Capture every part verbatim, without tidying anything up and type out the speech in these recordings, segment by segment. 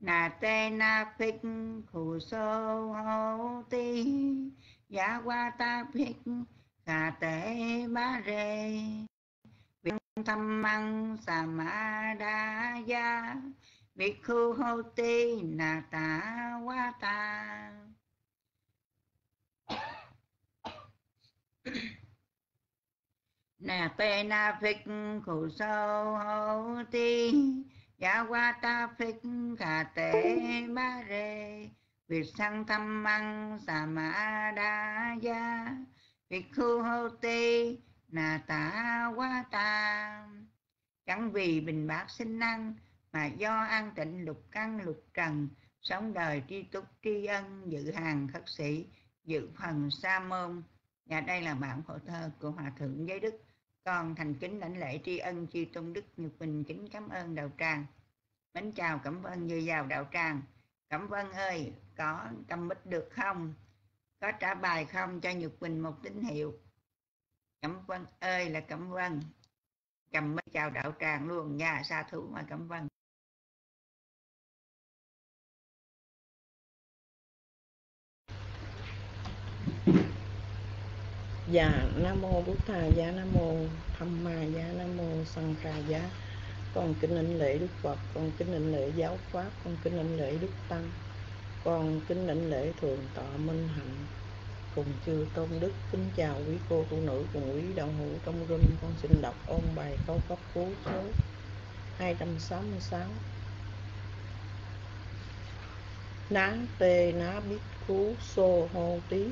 na tê na phích khủ sô hô ti giá qua ta phích khả tế ba rê viên thăm măng sa ma đa ya bhikkhu hô ti na ta wa ta. Nà tê na phích khủ sâu hô ti giá qua ta phích khả tế ba rê việt sang thăm măng sa ma đa ya việt khu hô ti nà ta quá ta. Chẳng vì bình bát sinh năng mà do an tịnh lục căn lục trần sống đời tri túc tri ân dự hàng khất sĩ dự phần sa môn. Và đây là bản phổ thơ của Hòa Thượng Giới Đức. Con thành kính lãnh lễ tri ân chư tôn đức Nhật Bình kính cảm ơn đạo tràng. Mến chào Cẩm Vân dư vào đạo tràng. Cẩm Vân ơi, có cầm mic được không? Có trả bài không cho Nhật Bình một tín hiệu? Cẩm Vân ơi là Cẩm Vân. Cầm mic chào đạo tràng luôn nha, sa thú mà Cẩm Vân. Dạ, Nam Mô Bụt Thà Giá, Nam Mô Tham Ma Giá, Nam Mô Sanh Kha Giá. Con kính lãnh lễ Đức Phật, con kính lãnh lễ giáo pháp, con kính lãnh lễ Đức Tăng, con kính lãnh lễ Thượng Tọa Minh Hạnh cùng chư tôn đức. Kính chào quý cô tu nữ cùng quý đạo hữu trong room. Con xin đọc ôn bài câu pháp cú số hai trăm sáu mươi sáu. Ná tê ná biết cú xô hô tí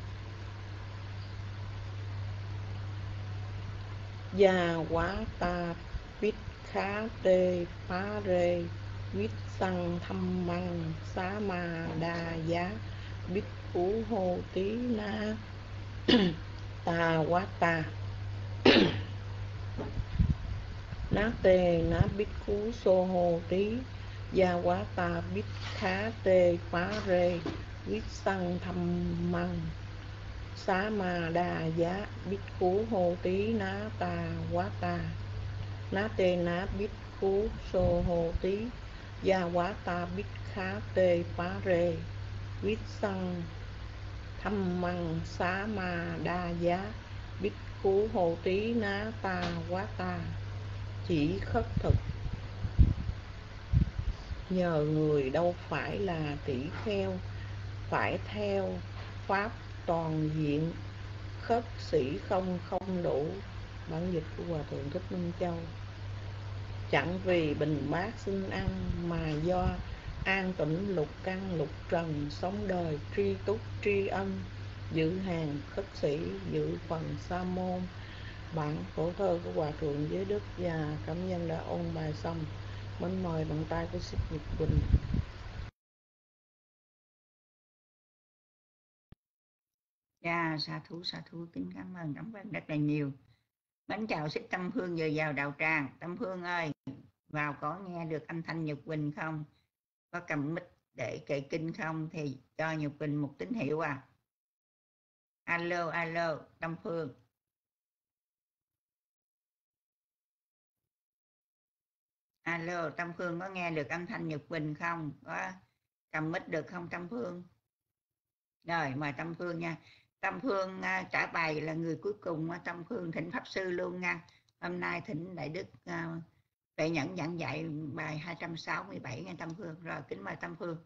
Gia quá ta vít khá tê phá rê vít xăng thăm măng xá ma đa giá bít cú hô tí na ta quá ta. Ná tê ná bít cú xô hô tí Gia quá ta bít khá tê phá rê vít xăng thăm măng xá ma đa giá bít cú hô tí ná ta quá ta. Ná tê ná bít cú xô hô tí Gia quá ta bít khá tê phá rê vít xăng thăm măng xá ma đa giá bít cú hô tí ná ta quá ta. Chỉ khất thực nhờ người đâu phải là tỷ kheo, phải theo pháp toàn diện. Khất sĩ không không đủ. Bản dịch của Hòa Thượng Thích Minh Châu. Chẳng vì bình bát xin ăn mà do an tịnh lục căn lục trần sống đời tri túc tri ân giữ hàng khất sĩ giữ phần sa môn. Bản phổ thơ của Hòa Thượng Giới Đức. Và cảm nhân đã ôn bài xong. Mến mời bằng tay của Sư Nhật Bình. Dạ, sa thú sa thú kính cảm ơn Cẩm Vân rất là nhiều. Mến chào Xích Tâm Phương vừa vào đạo tràng. Tâm Phương ơi, vào có nghe được âm thanh Nhật Bình không? Có cầm mic để kệ kinh không thì cho Nhật Bình một tín hiệu à. Alo alo Tâm Phương. Alo Tâm Phương có nghe được âm thanh Nhật Bình không? Có cầm mic được không Tâm Phương? Rồi mời Tâm Phương nha. Tâm Phương uh, trả bài là người cuối cùng. uh, Tâm Phương thỉnh Pháp Sư luôn nha. Hôm nay thỉnh Đại Đức uh, Tuệ Nhẫn giảng dạy bài hai trăm sáu mươi bảy nha Tâm Phương. Rồi kính mời Tâm Phương.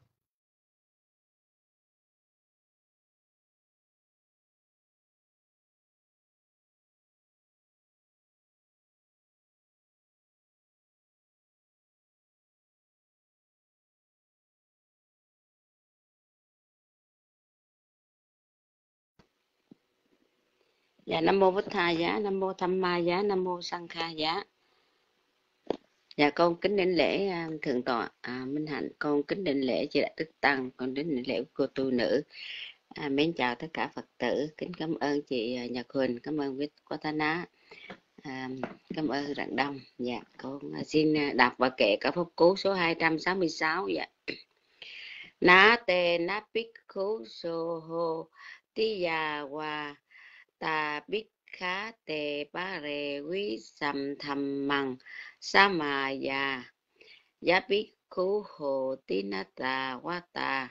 Dạ, Nam Mô Bụt Thà Giá, Nam Mô Tham Ma Giá, Nam Mô Sanh Kha Giá. Dạ, con kính đảnh lễ uh, Thượng tọa à, Minh Hạnh, con kính đảnh lễ Chư Đại Đức Tăng, con kính đảnh lễ cô tu nữ. À, mến chào tất cả Phật tử, kính cảm ơn chị uh, Nhật Huỳnh, cảm ơn Vít Quá Thá Ná, à, cảm ơn Rạng Đông. Dạ, con uh, xin uh, đọc và kệ cả pháp cú số hai trăm sáu mươi sáu. Dạ. Ná tê ná bích khú sô hô tí già hòa ta bích khá tề ba rề quý sầm thầm mằng sa mà già giá bích bhikkhu hoti nata vata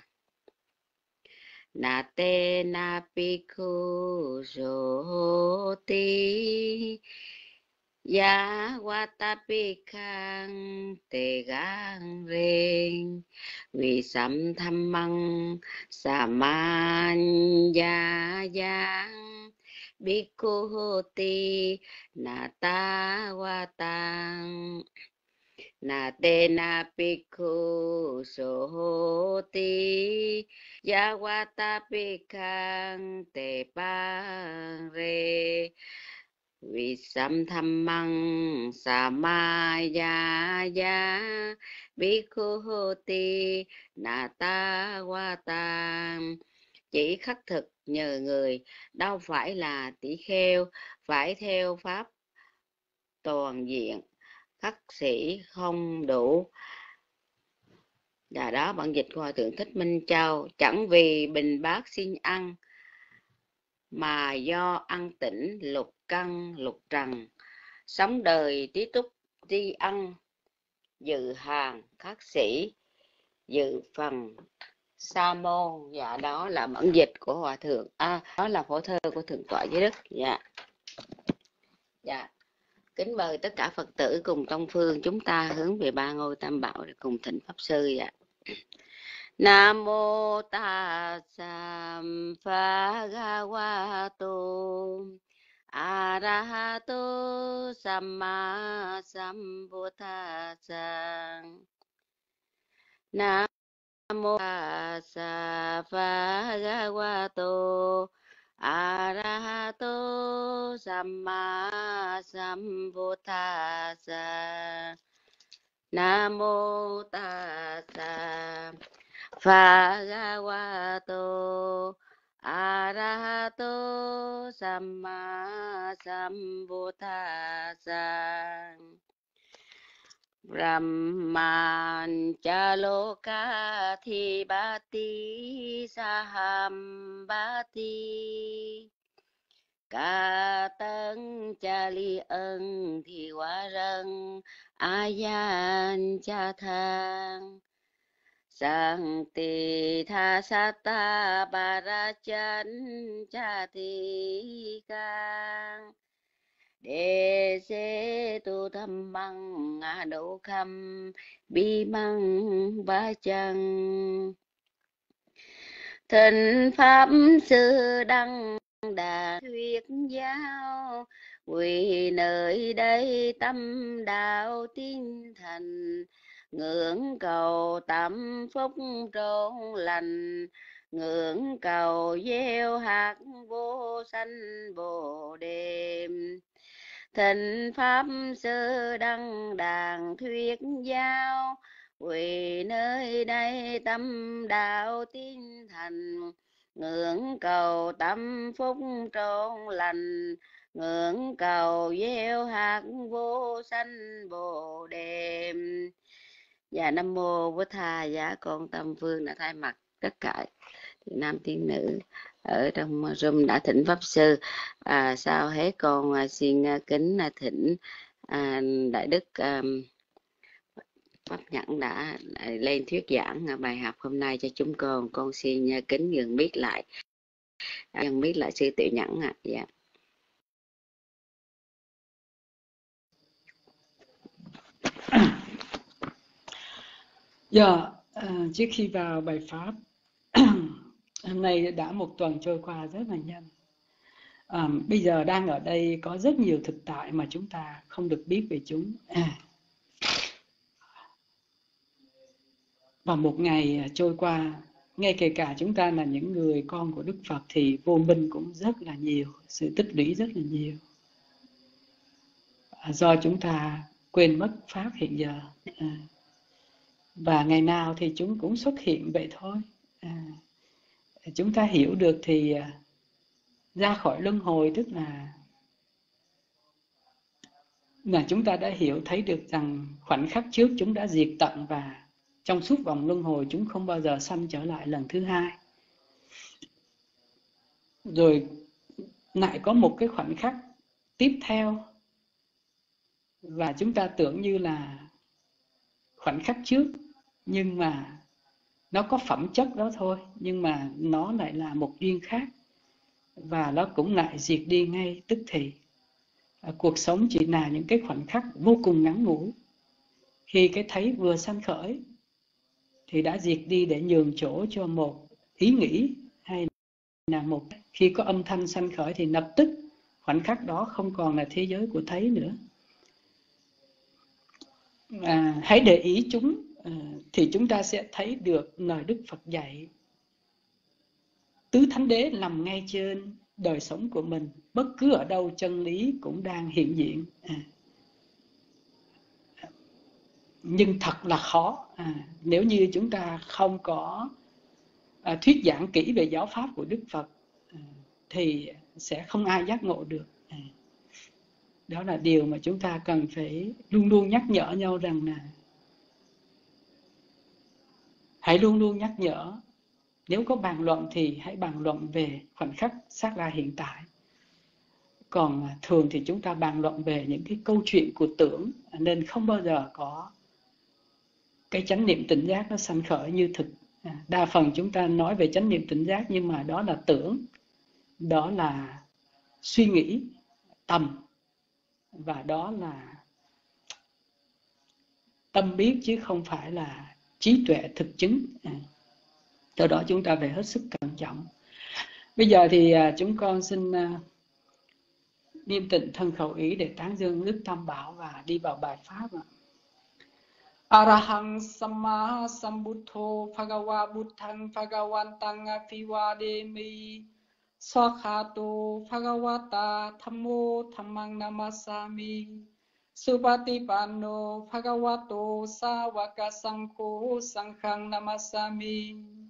na te na bhikkhu hoti ya vata bhikkang te gang reng vì sắm tham măng sa man ya yang bhikkhu hoti na ta vatang na te na bhikkhu hoti ya vata bhikkang te bang re vì sắm tham măng sa ma ya ya bhikkhu hoti na ta vatang. Chỉ khắc thực nhờ người, đâu phải là tỷ kheo, phải theo pháp toàn diện, khắc sĩ không đủ. Và đó bản dịch của Hòa Thượng Thích Minh Châu. Chẳng vì bình bát xin ăn, mà do ăn tỉnh lục căn lục trần, sống đời tí túc tri ăn, dự hàng khắc sĩ, dự phần sa môn. Dạ đó là bản dịch của Hòa Thượng, à, đó là phổ thơ của Thượng tọa Giới Đức. Dạ. Dạ. Kính mời tất cả Phật tử cùng tông phương chúng ta hướng về ba ngôi Tam Bảo để cùng thỉnh pháp sư. Dạ. Nam mô Tassa Bhagavato Arahato Samma Sambuddhassa. Nam mô Tassa Bhagavato Arahato Samma Sambuddhassa. Nam mô Tassa Bhagavato Arahato Samma Sambuddhassa. Brahman Chaloka Thibati Sahambati Ca Tân Cha Li Ân Thì Hóa Rân Ayan Cha Thang Sang Tì Tha Sata Barachan Cha Thi Cang Đề Xê Tu Thâm Măng A Đô Khâm Bi Măng Ba Chăng. Thịnh Pháp Sư Đăng Đà Thuyết Giáo, vì nơi đây tâm đạo tín thành, ngưỡng cầu tâm phúc trốn lành, ngưỡng cầu gieo hạt vô sanh bồ đề. Thịnh Pháp Sư Đăng Đàn Thuyết Giáo, vì nơi đây tâm đạo tín thành, ngưỡng cầu tâm phúc trọn lành, ngưỡng cầu gieo hạt vô sanh bồ đề. Dạ Nam mô Bổn Thà. Dạ con Tâm Phương đã thay mặt tất cả nam tiên nữ ở trong room đã thỉnh pháp sư. À, sau hết con xin kính thỉnh à, đại đức à, Pháp Nhẫn đã lên thuyết giảng bài học hôm nay cho chúng con. Con xin kính nhận biết lại, nhận biết lại sư Tiểu Nhẫn ạ. À. Dạ. Dạ, à, trước khi vào bài pháp, hôm nay đã một tuần trôi qua rất là nhanh. À, bây giờ đang ở đây có rất nhiều thực tại mà chúng ta không được biết về chúng. À. Và một ngày trôi qua, ngay kể cả chúng ta là những người con của Đức Phật thì vô minh cũng rất là nhiều, sự tích lũy rất là nhiều. À, do chúng ta quên mất pháp hiện giờ. À. Và ngày nào thì chúng cũng xuất hiện vậy thôi. À, chúng ta hiểu được thì ra khỏi luân hồi, tức là là chúng ta đã hiểu thấy được rằng khoảnh khắc trước chúng đã diệt tận, và trong suốt vòng luân hồi chúng không bao giờ sanh trở lại lần thứ hai. Rồi lại có một cái khoảnh khắc tiếp theo, và chúng ta tưởng như là khoảnh khắc trước nhưng mà nó có phẩm chất đó thôi, nhưng mà nó lại là một duyên khác, và nó cũng lại diệt đi ngay tức thì. Cuộc sống chỉ là những cái khoảnh khắc vô cùng ngắn ngủi. Khi cái thấy vừa sanh khởi thì đã diệt đi để nhường chỗ cho một ý nghĩ, hay là một khi có âm thanh sanh khởi thì lập tức khoảnh khắc đó không còn là thế giới của thấy nữa. À, hãy để ý chúng, à, thì chúng ta sẽ thấy được lời Đức Phật dạy. Tứ Thánh Đế nằm ngay trên đời sống của mình, bất cứ ở đâu chân lý cũng đang hiện diện. À, nhưng thật là khó, à, nếu như chúng ta không có à, thuyết giảng kỹ về giáo pháp của Đức Phật, à, thì sẽ không ai giác ngộ được. À, đó là điều mà chúng ta cần phải luôn luôn nhắc nhở nhau rằng là hãy luôn luôn nhắc nhở. Nếu có bàn luận thì hãy bàn luận về khoảnh khắc sát ra hiện tại. Còn thường thì chúng ta bàn luận về những cái câu chuyện của tưởng, nên không bao giờ có cái chánh niệm tỉnh giác nó sanh khởi như thực. Đa phần chúng ta nói về chánh niệm tỉnh giác, nhưng mà đó là tưởng, đó là suy nghĩ tầm, và đó là tâm biết chứ không phải là trí tuệ thực chứng. Do đó chúng ta phải hết sức cẩn trọng. Bây giờ thì chúng con xin niệm tịnh thân khẩu ý để tán dương Đức Tam Bảo và đi vào bài pháp ạ. Arahang Samma Sambuddho Bhagava Buddhang Bhagavantang Aภิvādēmi Swakhato Bhagavata Thammo Dhammang Namasami Supatipanno Bhagavato Sāvaka Saṅkho Saṅghang Namasami.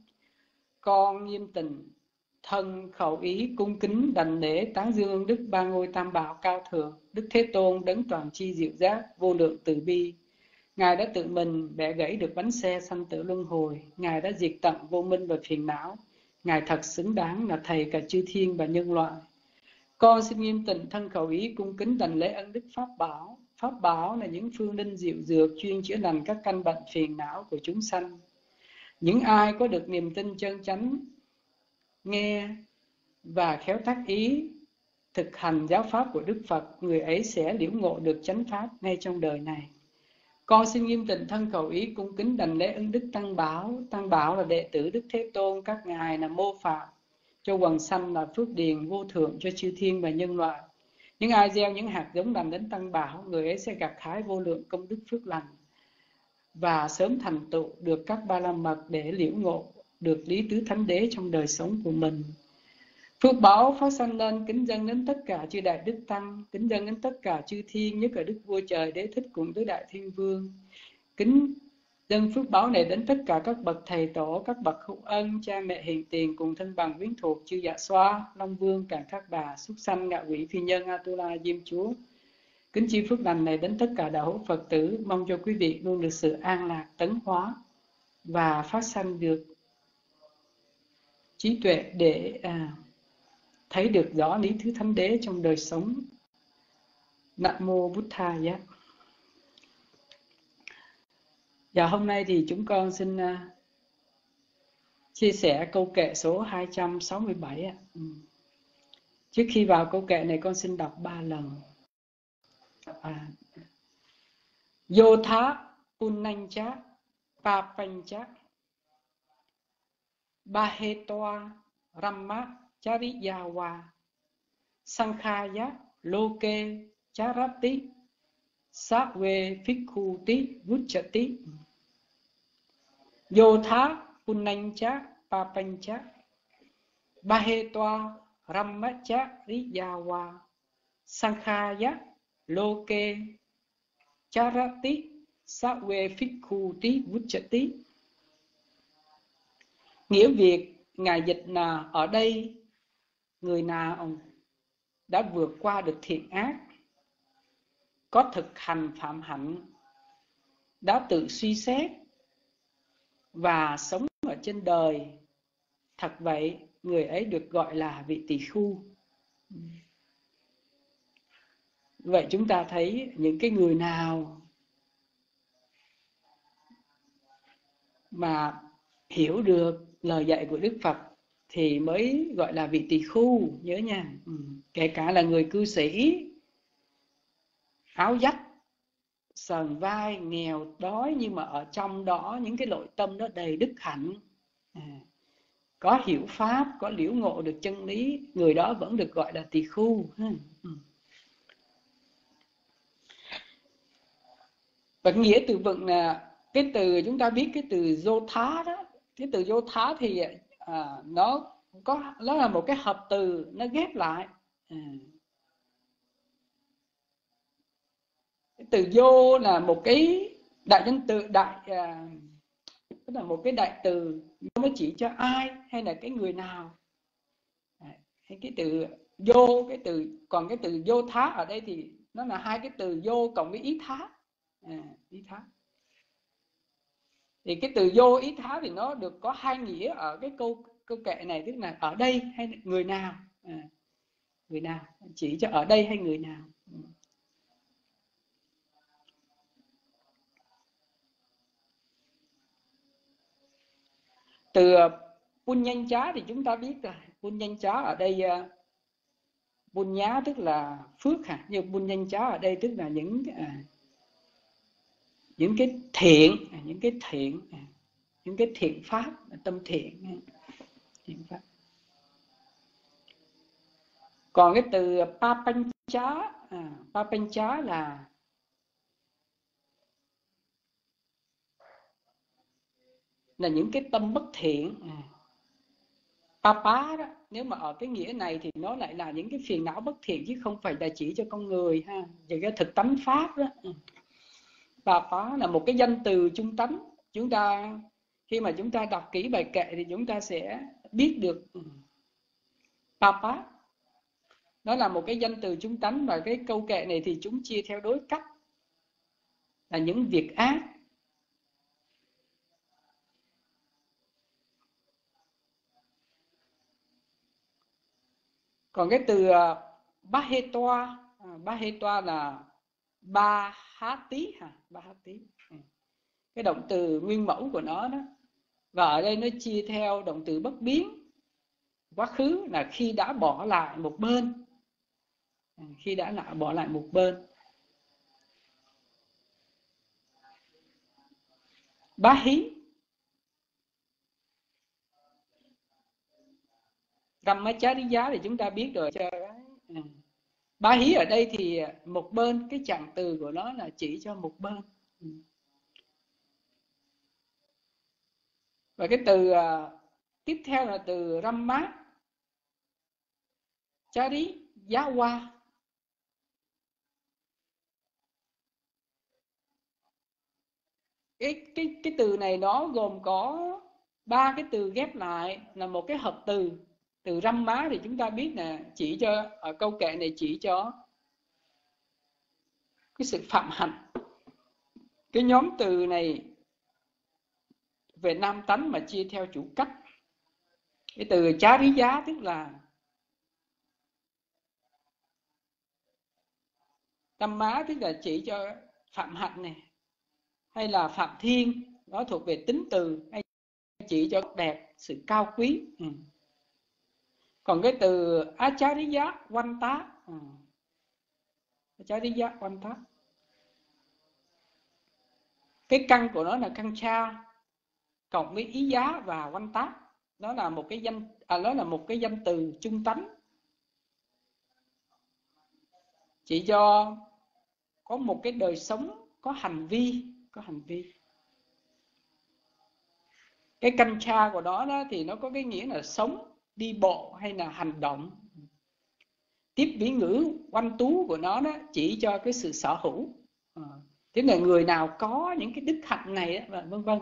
Con nghiêm tịnh thân khẩu ý cung kính đảnh lễ tán dương Đức Ba Ngôi Tam Bảo cao thượng, Đức Thế Tôn đấng toàn tri diệu giác, vô lượng từ bi. Ngài đã tự mình bẻ gãy được bánh xe sanh tử luân hồi. Ngài đã diệt tận vô minh và phiền não. Ngài thật xứng đáng là thầy cả chư thiên và nhân loại. Con xin nghiêm tịnh thân khẩu ý cung kính đảnh lễ ân Đức Pháp Bảo. Pháp Bảo là những phương linh diệu dược chuyên chữa lành các căn bệnh phiền não của chúng sanh. Những ai có được niềm tin chân chánh, nghe và khéo tác ý thực hành giáo pháp của Đức Phật, người ấy sẽ liễu ngộ được chánh pháp ngay trong đời này. Con xin nghiêm tịnh thân khẩu ý cung kính đảnh lễ ân Đức Tăng Bảo. Tăng Bảo là đệ tử Đức Thế Tôn, các ngài là mô phạm cho quần sanh, là phước điền vô thượng cho chư thiên và nhân loại. Những ai gieo những hạt giống lành đến Tăng Bảo, người ấy sẽ gặt hái vô lượng công đức phước lành và sớm thành tựu được các ba la mật để liễu ngộ được lý tứ thánh đế trong đời sống của mình. Phước báo phát sanh lên kính dâng đến tất cả chư đại đức tăng, kính dâng đến tất cả chư thiên, nhất là Đức Vua Trời Đế Thích cùng tứ đại thiên vương. Kính dâng phước báo này đến tất cả các bậc thầy tổ, các bậc hữu ân, cha mẹ hiền tiền cùng thân bằng quyến thuộc, chư dạ xoa, long vương, càn khắc bà, súc sanh, ngạ quỷ, phi nhân, Atula, Diêm Chúa. Kính chi phước lành này đến tất cả đạo hữu Phật tử, mong cho quý vị luôn được sự an lạc, tấn hóa và phát sanh được trí tuệ để à, thấy được rõ lý thứ thánh đế trong đời sống. Nam mô Bụt Thà Giá. Và hôm nay thì chúng con xin uh, chia sẻ câu kệ số hai trăm sáu mươi bảy. Ừ. Trước khi vào câu kệ này con xin đọc ba lần. À, Yotha Punancha Papancha Bahetoa Ramma Chariyawa Sankhaya Loke Charati Sawe Phikhuti Vuchati. Yotha Punancha Papancha Bahetoa Ramma Chariyawa Sankhaya Loke Charati Sawe Phikhuti Vuchati. Nghĩa Việt Ngài dịch là ở đây người nào đã vượt qua được thiện ác, có thực hành phạm hạnh, đã tự suy xét và sống ở trên đời, thật vậy người ấy được gọi là vị tỳ khưu. Vậy chúng ta thấy những cái người nào mà hiểu được lời dạy của Đức Phật thì mới gọi là vị tỳ khưu, nhớ nha. Ừ. Kể cả là người cư sĩ áo dắt, sờn vai, nghèo đói, nhưng mà ở trong đó những cái nội tâm đó đầy đức hạnh, à, có hiểu pháp, có liễu ngộ được chân lý, người đó vẫn được gọi là tỳ khưu. Ừ. Và nghĩa từ vựng là cái từ chúng ta biết cái từ dô thá đó, cái từ dô thá thì à, nó có nó là một cái hợp từ nó ghép lại. À. Cái từ vô là một cái đại danh từ, đại à, tức là một cái đại từ nó chỉ cho ai hay là cái người nào. À, cái từ vô, cái từ còn cái từ vô thá ở đây thì nó là hai cái từ vô cộng với ý thá. À, ý thá. Thì cái từ vô ý thá thì nó được có hai nghĩa ở cái câu câu kệ này, tức là ở đây hay người nào. À, người nào, chỉ cho ở đây hay người nào. Từ bun nhanh chá thì chúng ta biết rồi. Bun nhanh chá ở đây, bun nhá tức là phước hả, nhưng bun nhanh chá ở đây tức là những à, những cái thiện, à, những cái thiện, à, những cái thiện pháp, tâm thiện, thiện pháp. Còn cái từ papancha, à, papancha là là những cái tâm bất thiện. À. Papa đó, nếu mà ở cái nghĩa này thì nó lại là những cái phiền não bất thiện, chứ không phải là chỉ cho con người ha, về cái thực tánh pháp đó. Papa là một cái danh từ trung tánh. Chúng ta khi mà chúng ta đọc kỹ bài kệ thì chúng ta sẽ biết được Papa nó là một cái danh từ trung tánh, và cái câu kệ này thì chúng chia theo đối cách là những việc ác. Còn cái từ uh, Bahetoa, uh, Bahetoa là ba há tí hả, ba há tí. Cái động từ nguyên mẫu của nó đó. Và ở đây nó chia theo động từ bất biến. Quá khứ là khi đã bỏ lại một bên. Khi đã lại bỏ lại một bên. Bá hí. Brahmacharya thì chúng ta biết rồi. Bá hí ở đây thì một bên, cái trạng từ của nó là chỉ cho một bên. Và cái từ uh, tiếp theo là từ Ramma Chari Yawa. Cái, cái, cái từ này nó gồm có ba cái từ ghép lại là một cái hợp từ. Từ Ramma thì chúng ta biết là chỉ cho, ở câu kệ này chỉ cho cái sự phạm hạnh. Cái nhóm từ này về nam tánh mà chia theo chủ cách. Cái từ Chariya tức là Tamma, tức là chỉ cho phạm hạnh này, hay là phạm thiên, nó thuộc về tính từ, hay chỉ cho đẹp, sự cao quý. Ừ. Còn cái từ Acharya Vanta, ừ. Acharya Vanta, cái căn của nó là căn cha cộng với ý giá và Vanta, nó là một cái danh, à, nó là một cái danh từ trung tánh, chỉ cho có một cái đời sống, có hành vi, có hành vi. Cái căn cha của nó đó thì nó có cái nghĩa là sống, đi bộ hay là hành động. Tiếp ví ngữ oanh tú của nó đó chỉ cho cái sự sở hữu. À, thế là người nào có những cái đức hạnh này đó, và vân vân.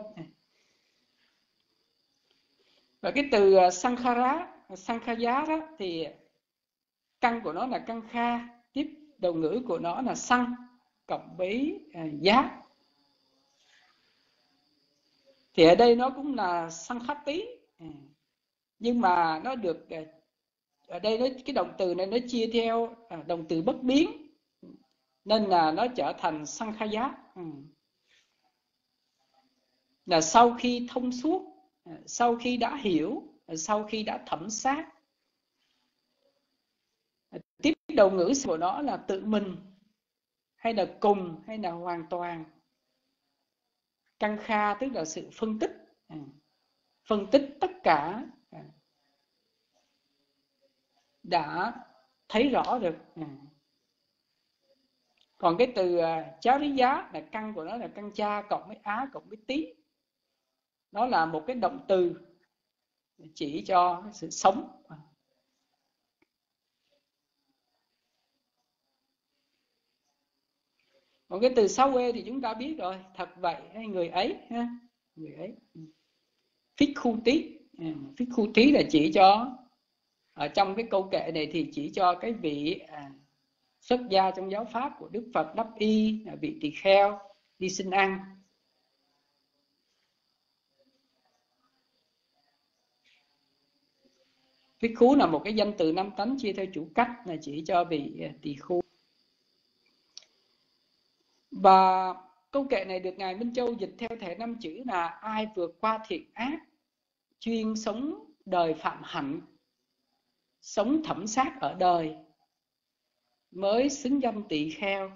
Và cái từ Sankhara, Sankhaya đó thì căn của nó là căn kha, tiếp đầu ngữ của nó là sang cộng với à, giá. Thì ở đây nó cũng là Sankhati, à, nhưng mà nó được ở đây nó, cái động từ này nó chia theo à, động từ bất biến, nên là nó trở thành Sankhaya. Ừ. là sau khi thông suốt, sau khi đã hiểu, sau khi đã thẩm sát. Tiếp đầu ngữ của nó là tự mình, hay là cùng, hay là hoàn toàn. Căn kha tức là sự phân tích, phân tích tất cả đã thấy rõ được. Còn cái từ cháo lý giá là căn của nó là căn cha cộng với á cộng với tí. Nó là một cái động từ chỉ cho sự sống. Còn cái từ sáu e thì chúng ta biết rồi, thật vậy hay người ấy ha, người ấy. Phích khu tí, phích khu tí là chỉ cho, ở trong cái câu kệ này thì chỉ cho cái vị à, xuất gia trong giáo pháp của Đức Phật Đắp Y, vị tỳ kheo đi xin ăn. Phích khú là một cái danh từ năm tánh chia theo chủ cách, là chỉ cho vị tỳ khưu. Và câu kệ này được Ngài Minh Châu dịch theo thể năm chữ là: ai vượt qua thiện ác, chuyên sống đời phạm hạnh, sống thẩm sát ở đời, mới xứng danh tỳ kheo.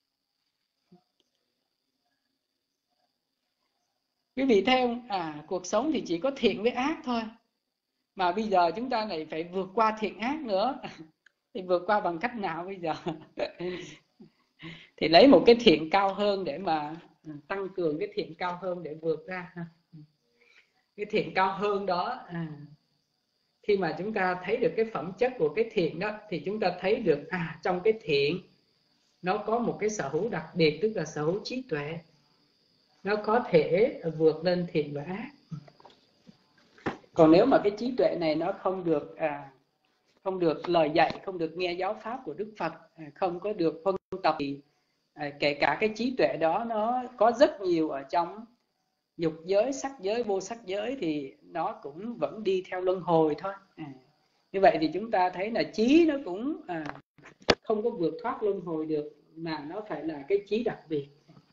Quý vị thấy không? À, cuộc sống thì chỉ có thiện với ác thôi, mà bây giờ chúng ta lại phải vượt qua thiện ác nữa. Thì vượt qua bằng cách nào bây giờ? Thì lấy một cái thiện cao hơn để mà tăng cường cái thiện cao hơn để vượt ra. Cái thiện cao hơn đó, à, khi mà chúng ta thấy được cái phẩm chất của cái thiện đó, thì chúng ta thấy được à, trong cái thiện nó có một cái sở hữu đặc biệt, tức là sở hữu trí tuệ. Nó có thể vượt lên thiện và ác. Còn nếu mà cái trí tuệ này nó không được à, không được lời dạy, không được nghe giáo pháp của Đức Phật, không có được phân tập, thì à, kể cả cái trí tuệ đó nó có rất nhiều ở trong dục giới, sắc giới, vô sắc giới, thì nó cũng vẫn đi theo luân hồi thôi. À, như vậy thì chúng ta thấy là trí nó cũng à, không có vượt thoát luân hồi được, mà nó phải là cái trí đặc biệt.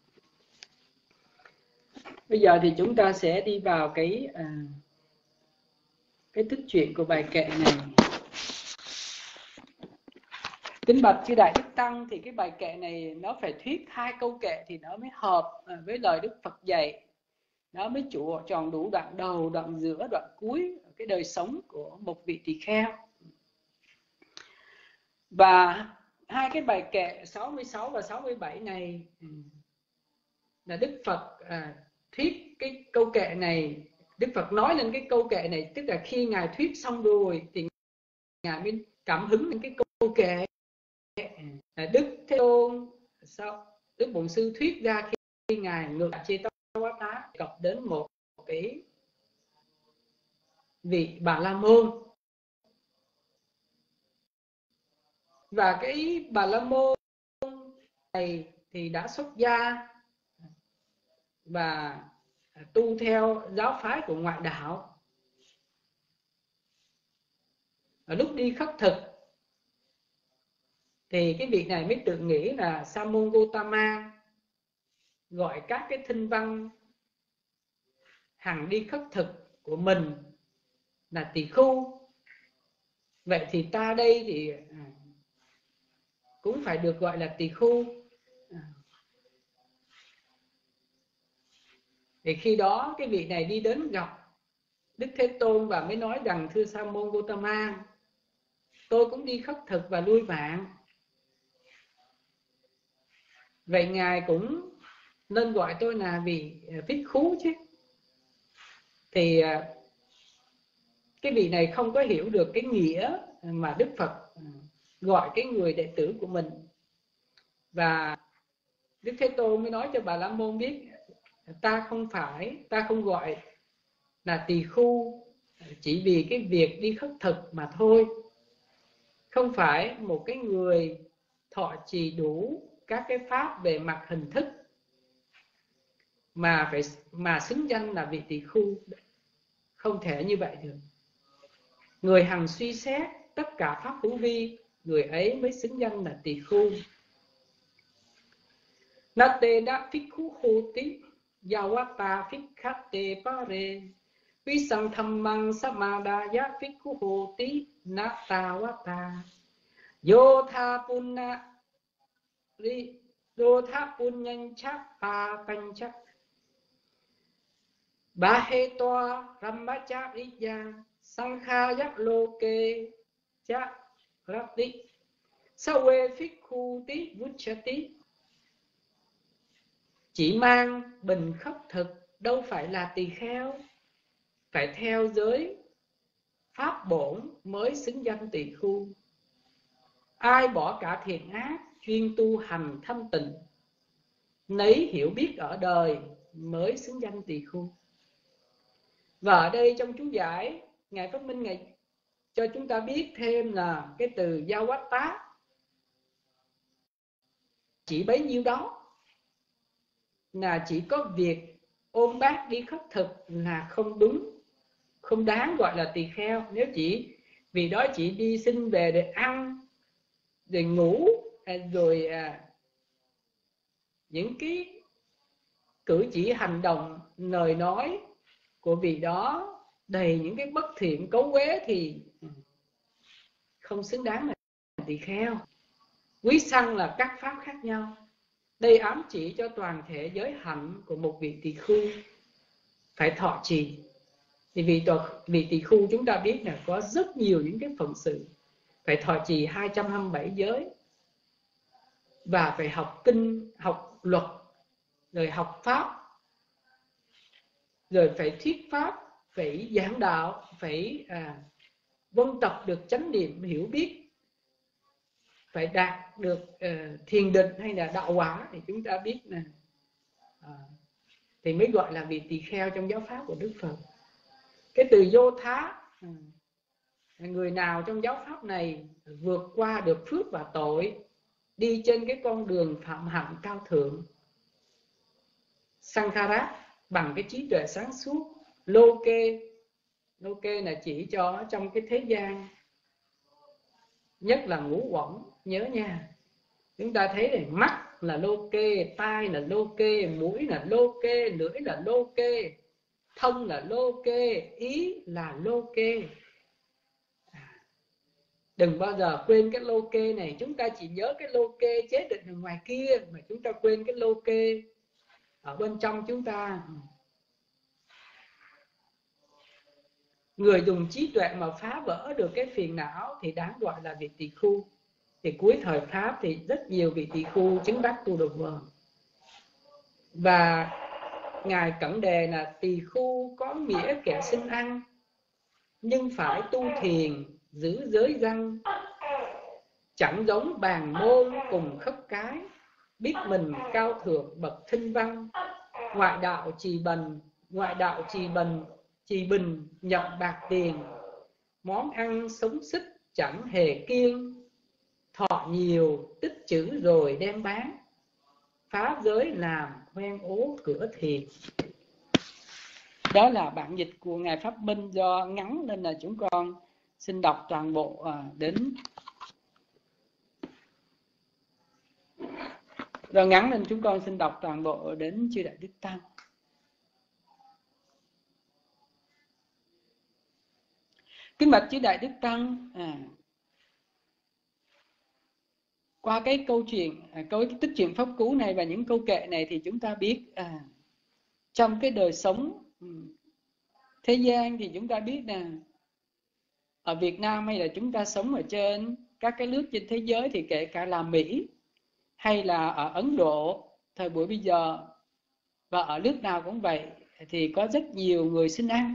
Bây giờ thì chúng ta sẽ đi vào cái à, cái tích truyện của bài kệ này. Kính bạch chư Đại Đức Tăng, thì cái bài kệ này nó phải thuyết hai câu kệ thì nó mới hợp với lời Đức Phật dạy. Nó mới trụ tròn đủ đoạn đầu, đoạn giữa, đoạn cuối cái đời sống của một vị tỳ kheo. Và hai cái bài kệ sáu mươi sáu và sáu mươi bảy này là Đức Phật à, thuyết cái câu kệ này. Đức Phật nói lên cái câu kệ này, tức là khi Ngài thuyết xong rồi thì Ngài mới cảm hứng đến cái câu kệ. Đức Thế Tôn, sao Đức Bổn Sư thuyết ra khi, khi Ngài ngược Chetavata gặp đến một cái vị Bà La Môn. Và cái Bà La Môn này thì đã xuất gia và tu theo giáo phái của ngoại đạo. Ở lúc đi khất thực thì cái vị này mới tự nghĩ là Sa môn Gotama gọi các cái thinh văn hằng đi khất thực của mình là tỳ khưu. Vậy thì ta đây thì cũng phải được gọi là tỳ khưu. Thì khi đó cái vị này đi đến gặp Đức Thế Tôn và mới nói rằng: thưa Sa môn Gotama, tôi cũng đi khất thực và nuôi vạn. Vậy Ngài cũng nên gọi tôi là vị Phích Khú chứ. Thì cái vị này không có hiểu được cái nghĩa mà Đức Phật gọi cái người đệ tử của mình. Và Đức Thế Tôn mới nói cho Bà La Môn biết: ta không phải, ta không gọi là tỳ khưu chỉ vì cái việc đi khất thực mà thôi. Không phải một cái người thọ trì đủ các cái pháp về mặt hình thức mà phải mà xứng danh là vị tỳ khưu. Không thể như vậy được. Người hằng suy xét tất cả pháp hữu vi, người ấy mới xứng danh là tỳ khưu. Nate đã phích khú khô tí. Yawata Phikkate Pare Visang Dhammang Samadaya Phikku Hoti Natawata Yotha Punna Yotha Punyancha Papancha Bahetoa Ramachariya Sankhaya Loke Cha Rati Sawe Phikku Tí Vuchati. Chỉ mang bình khất thực đâu phải là tỳ kheo, phải theo giới pháp bổn mới xứng danh tỳ khu. Ai bỏ cả thiện ác, chuyên tu hành thanh tịnh, nấy hiểu biết ở đời mới xứng danh tỳ khu. Và ở đây trong chú giải, Ngài Pháp Minh Ngài cho chúng ta biết thêm là cái từ Yawata chỉ bấy nhiêu đó, là chỉ có việc ôm bát đi khất thực là không đúng, không đáng gọi là tỳ kheo. Nếu chỉ vì đó chỉ đi xin về để ăn, để ngủ, rồi à, những cái cử chỉ hành động, lời nói của vị đó đầy những cái bất thiện cấu uế thì không xứng đáng là tỳ kheo. Quý sanh là các pháp khác nhau. Đây ám chỉ cho toàn thể giới hạnh của một vị tỳ khu phải thọ trì. Thì vì vị tỳ khu chúng ta biết là có rất nhiều những cái phận sự, phải thọ trì hai trăm hai mươi bảy giới, và phải học kinh, học luật, rồi học pháp, rồi phải thuyết pháp, phải giảng đạo, phải à, vân tập được chánh niệm hiểu biết, phải đạt được uh, thiền định hay là đạo quả, thì chúng ta biết là uh, thì mới gọi là vị tỳ kheo trong giáo pháp của Đức Phật. Cái từ vô thá, uh, người nào trong giáo pháp này vượt qua được phước và tội, đi trên cái con đường phạm hạnh cao thượng. Sankhara bằng cái trí tuệ sáng suốt. Loke, Loke là chỉ cho trong cái thế gian, nhất là ngũ uẩn. Nhớ nha, chúng ta thấy này, mắt là Loke, tai là Loke, mũi là Loke, lưỡi là Loke, thân là Loke, ý là Loke. Đừng bao giờ quên cái Loke này. Chúng ta chỉ nhớ cái Loke chế định ở ngoài kia, mà chúng ta quên cái Loke ở bên trong chúng ta. Người dùng trí tuệ mà phá vỡ được cái phiền não thì đáng gọi là vị tỳ khu. Thì cuối thời Pháp thì rất nhiều vị tỳ khu chứng đắc tu độc vườn. Và Ngài Cẩn Đề là tỳ khu có nghĩa kẻ xin ăn, nhưng phải tu thiền, giữ giới răng, chẳng giống bàn môn cùng khất cái, biết mình cao thượng bậc thinh văn, ngoại đạo trì bần, ngoại đạo trì bần, trì bình nhận bạc tiền, món ăn sống xích chẳng hề kiêng, thọ nhiều tích chữ rồi đem bán, phá giới làm hoen ố cửa thiền. Đó là bản dịch của Ngài Pháp Minh, do ngắn nên là chúng con xin đọc toàn bộ à, đến do ngắn nên chúng con xin đọc toàn bộ đến chư Đại Đức Tăng. Kính bạch chư Đại Đức Tăng, à, qua cái câu chuyện, à, câu cái tích truyện pháp cú này và những câu kệ này thì chúng ta biết à, trong cái đời sống thế gian thì chúng ta biết là ở Việt Nam hay là chúng ta sống ở trên các cái nước trên thế giới, thì kể cả là Mỹ hay là ở Ấn Độ thời buổi bây giờ, và ở nước nào cũng vậy, thì có rất nhiều người xin ăn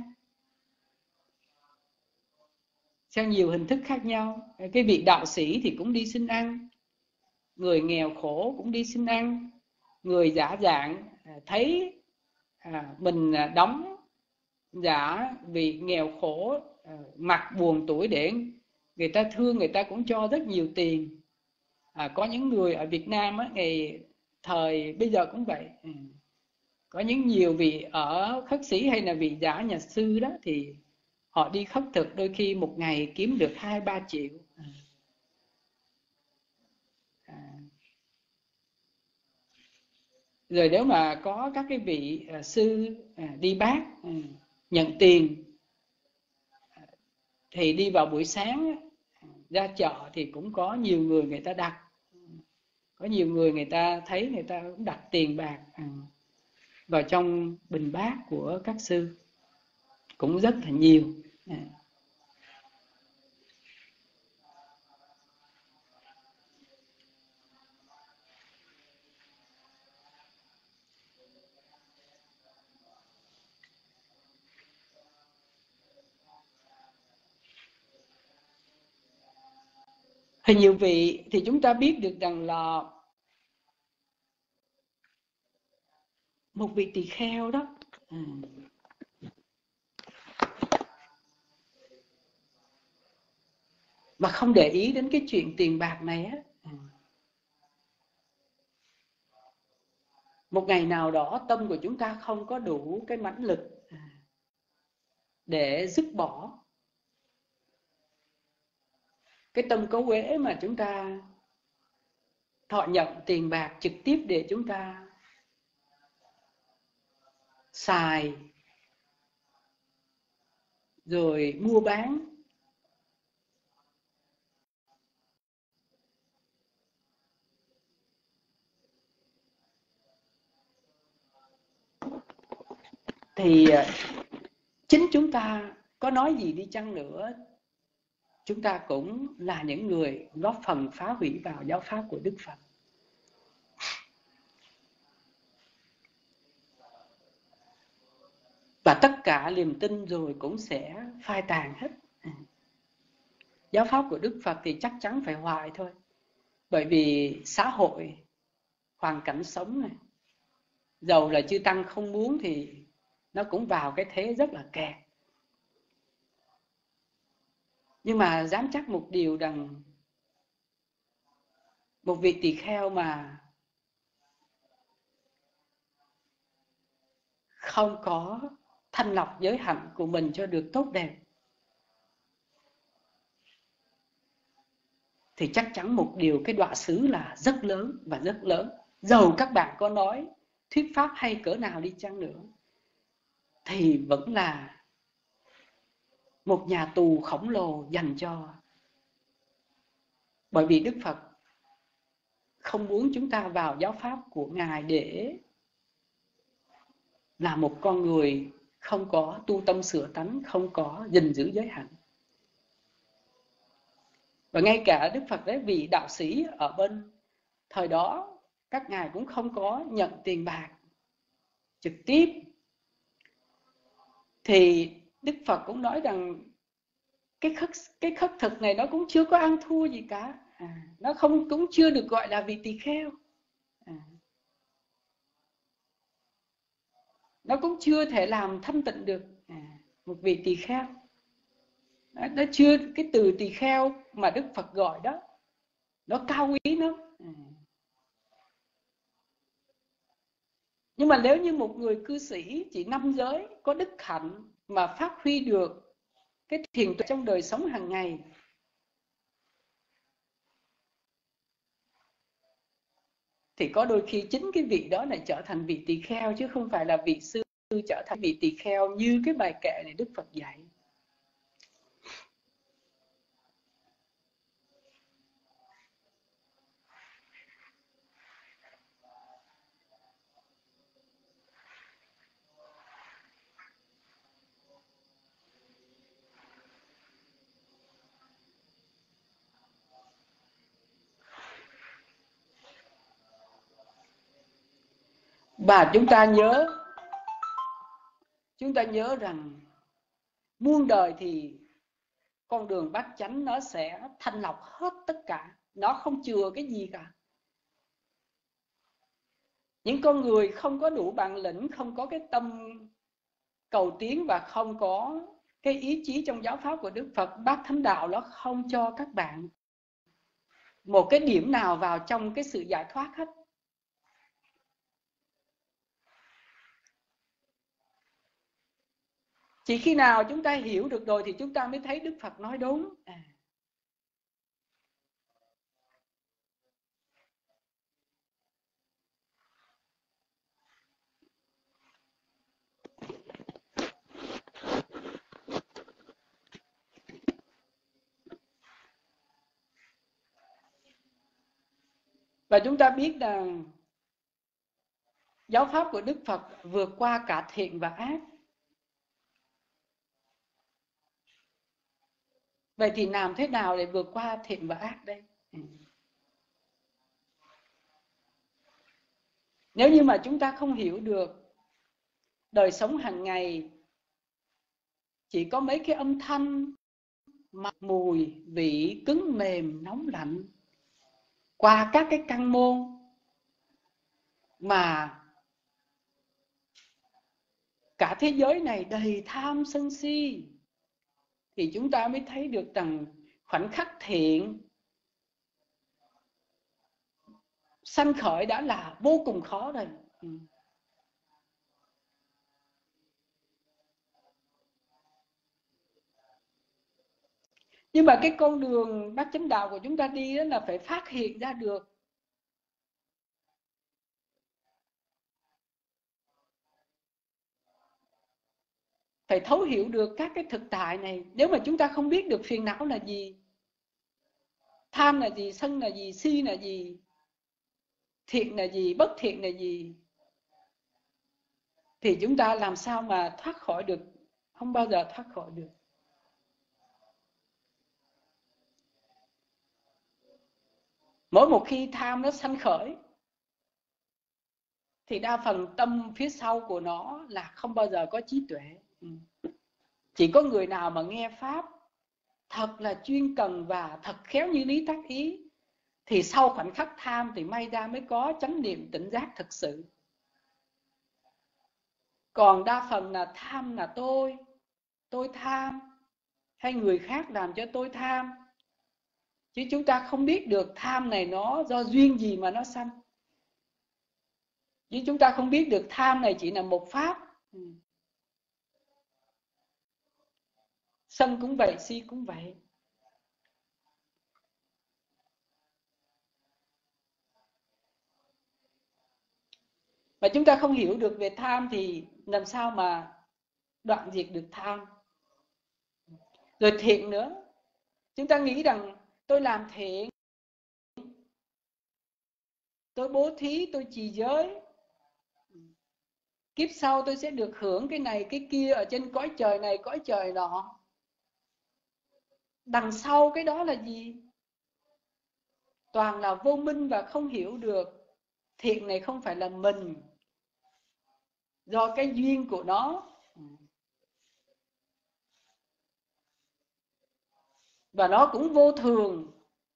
theo nhiều hình thức khác nhau. Cái vị đạo sĩ thì cũng đi xin ăn, người nghèo khổ cũng đi xin ăn, người giả dạng thấy à, mình đóng giả vì nghèo khổ, à, mặt buồn tuổi để người ta thương, người ta cũng cho rất nhiều tiền. À, có những người ở Việt Nam á, ngày thời bây giờ cũng vậy, ừ. Có những nhiều vị ở khất sĩ hay là vị giả nhà sư đó, thì họ đi khất thực đôi khi một ngày kiếm được hai ba triệu. À. À. Rồi nếu mà có các cái vị uh, sư uh, đi bát uh, nhận tiền thì đi vào buổi sáng ra chợ thì cũng có nhiều người người ta đặt, có nhiều người người ta thấy người ta cũng đặt tiền bạc uh, vào trong bình bát của các sư cũng rất là nhiều. uh. Thì nhiều vị thì chúng ta biết được rằng là một vị tỳ kheo đó à, mà không để ý đến cái chuyện tiền bạc này á, à, một ngày nào đó tâm của chúng ta không có đủ cái mãnh lực à, để dứt bỏ cái tâm cấu uế mà chúng ta thọ nhận tiền bạc trực tiếp để chúng ta xài rồi mua bán, thì chính chúng ta có nói gì đi chăng nữa, chúng ta cũng là những người góp phần phá hủy vào giáo pháp của Đức Phật. Và tất cả niềm tin rồi cũng sẽ phai tàn hết. Giáo pháp của Đức Phật thì chắc chắn phải hoại thôi. Bởi vì xã hội, hoàn cảnh sống này, dầu là chư Tăng không muốn thì nó cũng vào cái thế rất là kẹt. Nhưng mà dám chắc một điều rằng một vị tỳ kheo mà không có thanh lọc giới hạnh của mình cho được tốt đẹp thì chắc chắn một điều cái đọa xứ là rất lớn và rất lớn. Dầu các bạn có nói thuyết pháp hay cỡ nào đi chăng nữa thì vẫn là một nhà tù khổng lồ dành cho. Bởi vì Đức Phật không muốn chúng ta vào giáo pháp của Ngài để là một con người không có tu tâm sửa tánh, không có gìn giữ giới hạnh. Và ngay cả Đức Phật đấy, vị đạo sĩ ở bên thời đó, các ngài cũng không có nhận tiền bạc trực tiếp. Thì Đức Phật cũng nói rằng cái khất, cái khất thực này nó cũng chưa có ăn thua gì cả. À, nó không cũng chưa được gọi là vị tỳ kheo. À, nó cũng chưa thể làm thanh tịnh được à, một vị tỳ kheo. Đó, nó chưa, cái từ tỳ kheo mà Đức Phật gọi đó, nó cao quý lắm. À. Nhưng mà nếu như một người cư sĩ chỉ năm giới có đức hạnh mà phát huy được cái thiền tuệ trong đời sống hàng ngày, thì có đôi khi chính cái vị đó lại trở thành vị tỳ kheo, chứ không phải là vị sư trở thành vị tỳ kheo như cái bài kệ này Đức Phật dạy. Và chúng ta nhớ, chúng ta nhớ rằng muôn đời thì con đường bát chánh nó sẽ thanh lọc hết tất cả, nó không chừa cái gì cả. Những con người không có đủ bản lĩnh, không có cái tâm cầu tiến và không có cái ý chí trong giáo pháp của Đức Phật, Bát Thánh Đạo nó không cho các bạn một cái điểm nào vào trong cái sự giải thoát hết. Chỉ khi nào chúng ta hiểu được rồi thì chúng ta mới thấy Đức Phật nói đúng. À. Và chúng ta biết rằng giáo pháp của Đức Phật vượt qua cả thiện và ác. Vậy thì làm thế nào để vượt qua thiện và ác đây? Nếu như mà chúng ta không hiểu được đời sống hàng ngày chỉ có mấy cái âm thanh, mặt, mùi, vị, cứng mềm, nóng lạnh qua các cái căn môn mà cả thế giới này đầy tham sân si, thì chúng ta mới thấy được rằng khoảnh khắc thiện sanh khởi đã là vô cùng khó rồi. Nhưng mà cái con đường bát chánh đạo của chúng ta đi đó là phải phát hiện ra được phải thấu hiểu được các cái thực tại này. Nếu mà chúng ta không biết được phiền não là gì, tham là gì, sân là gì, si là gì, thiện là gì, bất thiện là gì, thì chúng ta làm sao mà thoát khỏi được, không bao giờ thoát khỏi được. Mỗi một khi tham nó sanh khởi thì đa phần tâm phía sau của nó là không bao giờ có trí tuệ. Chỉ có người nào mà nghe pháp thật là chuyên cần và thật khéo như lý tác ý, thì sau khoảnh khắc tham thì may ra mới có chánh niệm tỉnh giác thực sự. Còn đa phần là tham là tôi, tôi tham, hay người khác làm cho tôi tham. Chứ chúng ta không biết được tham này nó do duyên gì mà nó sanh. Chứ chúng ta không biết được tham này chỉ là một pháp. Sân cũng vậy, si cũng vậy. Mà chúng ta không hiểu được về tham thì làm sao mà đoạn diệt được tham. Rồi thiện nữa. Chúng ta nghĩ rằng tôi làm thiện, tôi bố thí, tôi trì giới, kiếp sau tôi sẽ được hưởng cái này cái kia ở trên cõi trời này cõi trời nọ. Đằng sau cái đó là gì? Toàn là vô minh và không hiểu được thiện này không phải là mình, do cái duyên của nó. Và nó cũng vô thường.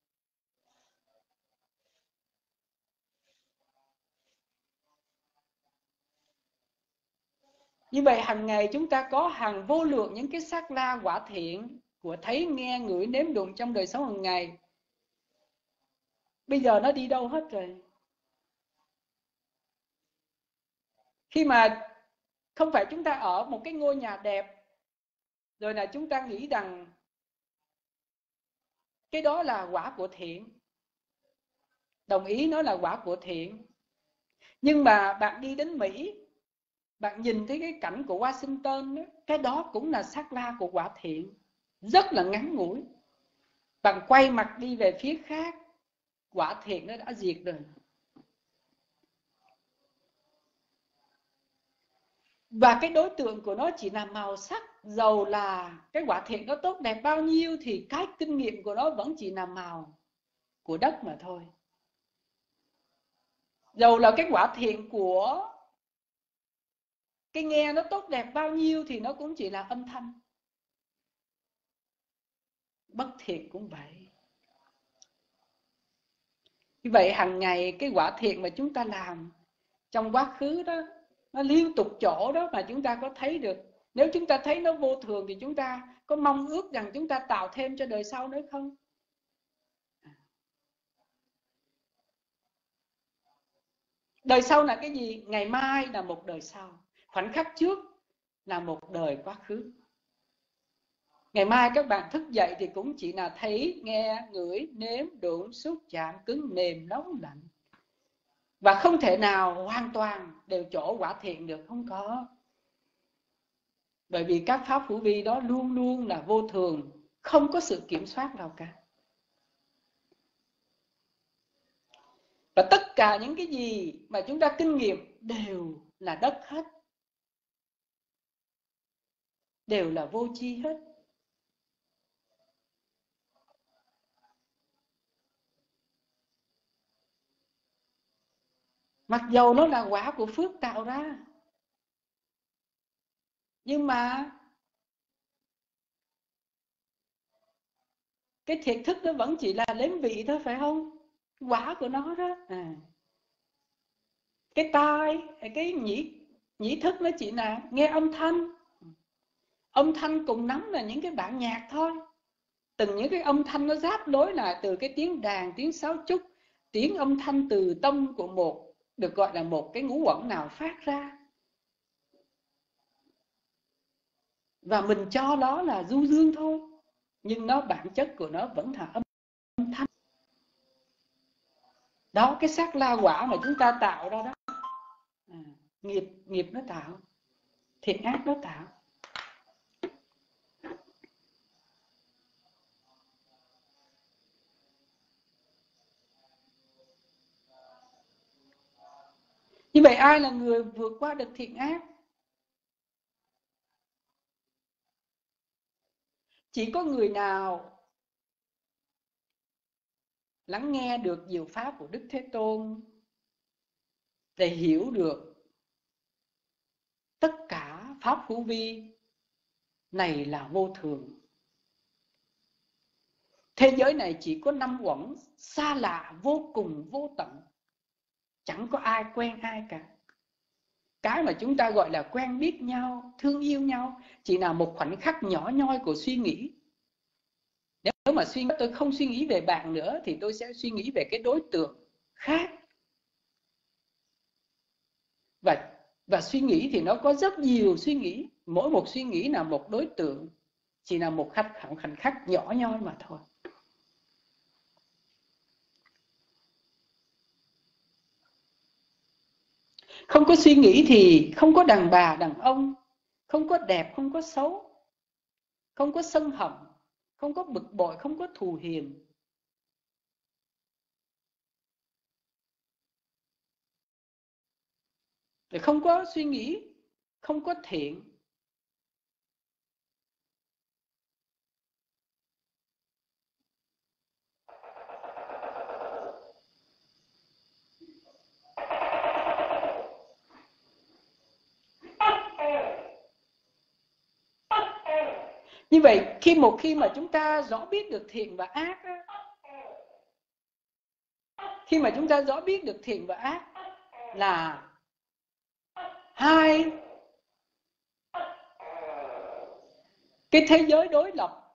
Như vậy hàng ngày chúng ta có hàng vô lượng những cái sắc la quả thiện của thấy, nghe, ngửi, nếm, đụng trong đời sống hàng ngày. Bây giờ nó đi đâu hết rồi? Khi mà không phải chúng ta ở một cái ngôi nhà đẹp, rồi là chúng ta nghĩ rằng cái đó là quả của thiện. Đồng ý nó là quả của thiện. Nhưng mà bạn đi đến Mỹ, bạn nhìn thấy cái cảnh của Washington đó, cái đó cũng là sắc la của quả thiện, rất là ngắn ngủi. Bạn quay mặt đi về phía khác, quả thiện nó đã diệt rồi. Và cái đối tượng của nó chỉ là màu sắc. Dầu là cái quả thiện nó tốt đẹp bao nhiêu thì cái kinh nghiệm của nó vẫn chỉ là màu của đất mà thôi. Dầu là cái quả thiện của cái nghe nó tốt đẹp bao nhiêu thì nó cũng chỉ là âm thanh. Bất thiện cũng vậy. Như vậy hàng ngày cái quả thiện mà chúng ta làm trong quá khứ đó, nó liên tục chỗ đó mà chúng ta có thấy được. Nếu chúng ta thấy nó vô thường thì chúng ta có mong ước rằng chúng ta tạo thêm cho đời sau nữa không? Đời sau là cái gì? Ngày mai là một đời sau. Khoảnh khắc trước là một đời quá khứ. Ngày mai các bạn thức dậy thì cũng chỉ là thấy, nghe, ngửi, nếm, đụng, xúc, chạm, cứng, mềm, nóng, lạnh. Và không thể nào hoàn toàn đều chỗ quả thiện được, không có. Bởi vì các pháp hữu vi đó luôn luôn là vô thường, không có sự kiểm soát nào cả. Và tất cả những cái gì mà chúng ta kinh nghiệm đều là đất hết, đều là vô tri hết. Mặc dầu nó là quả của phước tạo ra, nhưng mà cái thiệt thức nó vẫn chỉ là nếm vị thôi, phải không? Quả của nó đó. À. Cái tai, cái nhĩ nhĩ thức nó chỉ là nghe âm thanh. Âm thanh cùng nắm là những cái bản nhạc thôi. Từng những cái âm thanh nó giáp nối là từ cái tiếng đàn, tiếng sáo trúc, tiếng âm thanh từ tâm của một, được gọi là một cái ngũ uẩn nào phát ra. Và mình cho nó là du dương thôi, nhưng nó bản chất của nó vẫn là âm thanh. Đó, cái sắc la quả mà chúng ta tạo ra đó, à, nghiệp nghiệp nó tạo, thiện ác nó tạo. Như vậy ai là người vượt qua được thiện ác? Chỉ có người nào lắng nghe được diệu pháp của Đức Thế Tôn để hiểu được tất cả pháp hữu vi này là vô thường. Thế giới này chỉ có năm uẩn xa lạ vô cùng vô tận, chẳng có ai quen ai cả. Cái mà chúng ta gọi là quen biết nhau, thương yêu nhau chỉ là một khoảnh khắc nhỏ nhoi của suy nghĩ. Nếu mà suy nghĩ, tôi không suy nghĩ về bạn nữa thì tôi sẽ suy nghĩ về cái đối tượng khác. Và, và suy nghĩ thì nó có rất nhiều suy nghĩ. Mỗi một suy nghĩ là một đối tượng, chỉ là một khoảnh khắc nhỏ nhoi mà thôi. Không có suy nghĩ thì không có đàn bà, đàn ông, không có đẹp, không có xấu, không có sân hận, không có bực bội, không có thù hiềm. Để không có suy nghĩ, không có thiện. Như vậy khi một khi mà chúng ta rõ biết được thiện và ác, khi mà chúng ta rõ biết được thiện và ác là hai cái thế giới đối lập,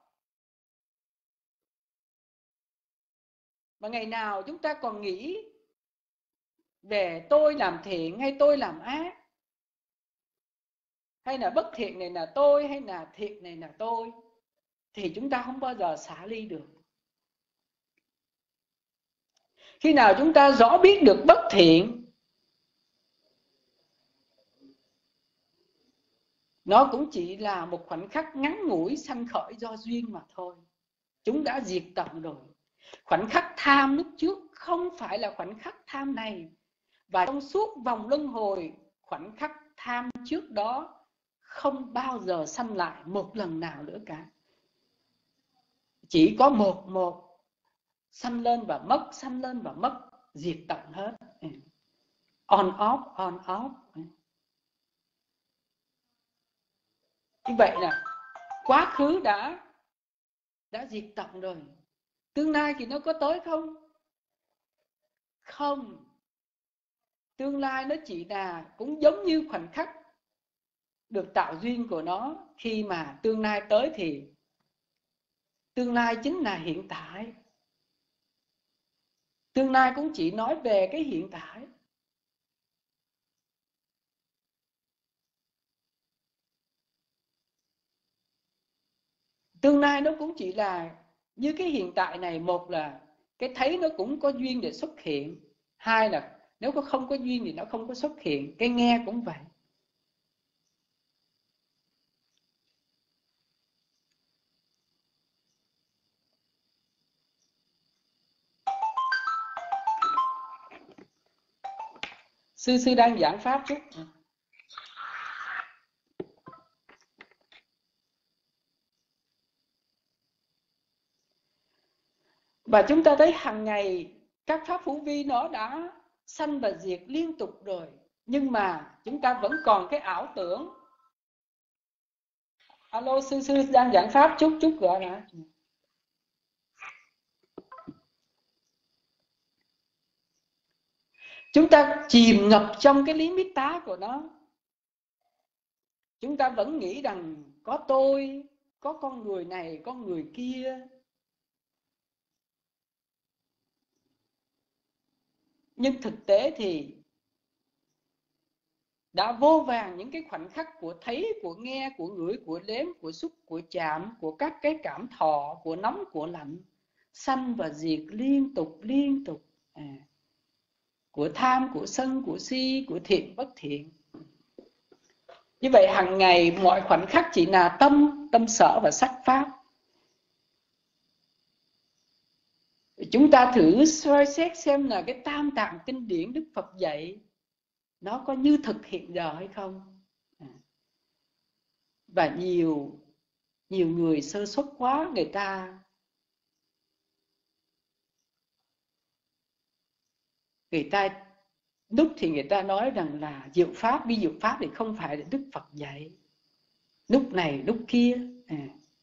mà ngày nào chúng ta còn nghĩ về tôi làm thiện hay tôi làm ác, hay là bất thiện này là tôi hay là thiện này là tôi, thì chúng ta không bao giờ xả ly được. Khi nào chúng ta rõ biết được bất thiện, nó cũng chỉ là một khoảnh khắc ngắn ngủi sanh khởi do duyên mà thôi. Chúng đã diệt tận rồi. Khoảnh khắc tham lúc trước không phải là khoảnh khắc tham này. Và trong suốt vòng luân hồi, khoảnh khắc tham trước đó không bao giờ sanh lại một lần nào nữa cả. Chỉ có một một sanh lên và mất, sanh lên và mất, diệt tận hết. On off, on off. Như vậy là quá khứ đã đã diệt tận rồi. Tương lai thì nó có tới không? Không. Tương lai nó chỉ là cũng giống như khoảnh khắc được tạo duyên của nó. Khi mà tương lai tới thì tương lai chính là hiện tại. Tương lai cũng chỉ nói về cái hiện tại. Tương lai nó cũng chỉ là như cái hiện tại này. Một là cái thấy nó cũng có duyên để xuất hiện. Hai là nếu có không có duyên thì nó không có xuất hiện. Cái nghe cũng vậy. Sư sư đang giảng pháp chút. Và chúng ta thấy hàng ngày các pháp hữu vi nó đã sanh và diệt liên tục rồi, nhưng mà chúng ta vẫn còn cái ảo tưởng. Alo, sư sư đang giảng pháp chút chút gọi hả? Chúng ta chìm ngập trong cái lý mít tá của nó. Chúng ta vẫn nghĩ rằng có tôi, có con người này, con người kia. Nhưng thực tế thì đã vô vàn những cái khoảnh khắc của thấy, của nghe, của ngửi, của nếm, của xúc, của chạm, của các cái cảm thọ, của nóng, của lạnh, sanh và diệt liên tục, liên tục. À, của tham, của sân, của si, của thiện, bất thiện. Như vậy hàng ngày mọi khoảnh khắc chỉ là tâm, tâm sở và sắc pháp. Chúng ta thử soi xét xem là cái tam tạng kinh điển Đức Phật dạy nó có như thực hiện giờ hay không. Và nhiều nhiều người sơ suất quá, người ta người ta lúc thì người ta nói rằng là diệu pháp, vi diệu pháp thì không phải là Đức Phật dạy, lúc này lúc kia. À.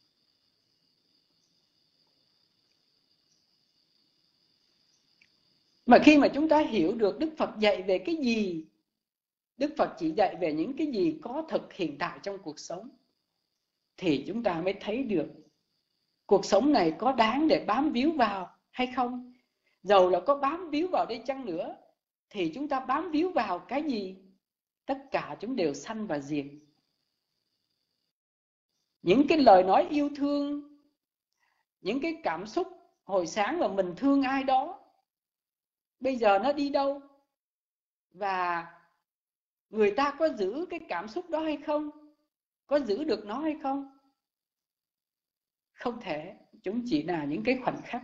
Mà khi mà chúng ta hiểu được Đức Phật dạy về cái gì, Đức Phật chỉ dạy về những cái gì có thực hiện tại trong cuộc sống, thì chúng ta mới thấy được cuộc sống này có đáng để bám víu vào hay không. Dầu là có bám víu vào đây chăng nữa, thì chúng ta bám víu vào cái gì? Tất cả chúng đều sanh và diệt. Những cái lời nói yêu thương, những cái cảm xúc hồi sáng mà mình thương ai đó, bây giờ nó đi đâu? Và người ta có giữ cái cảm xúc đó hay không? Có giữ được nó hay không? Không thể. Chúng chỉ là những cái khoảnh khắc.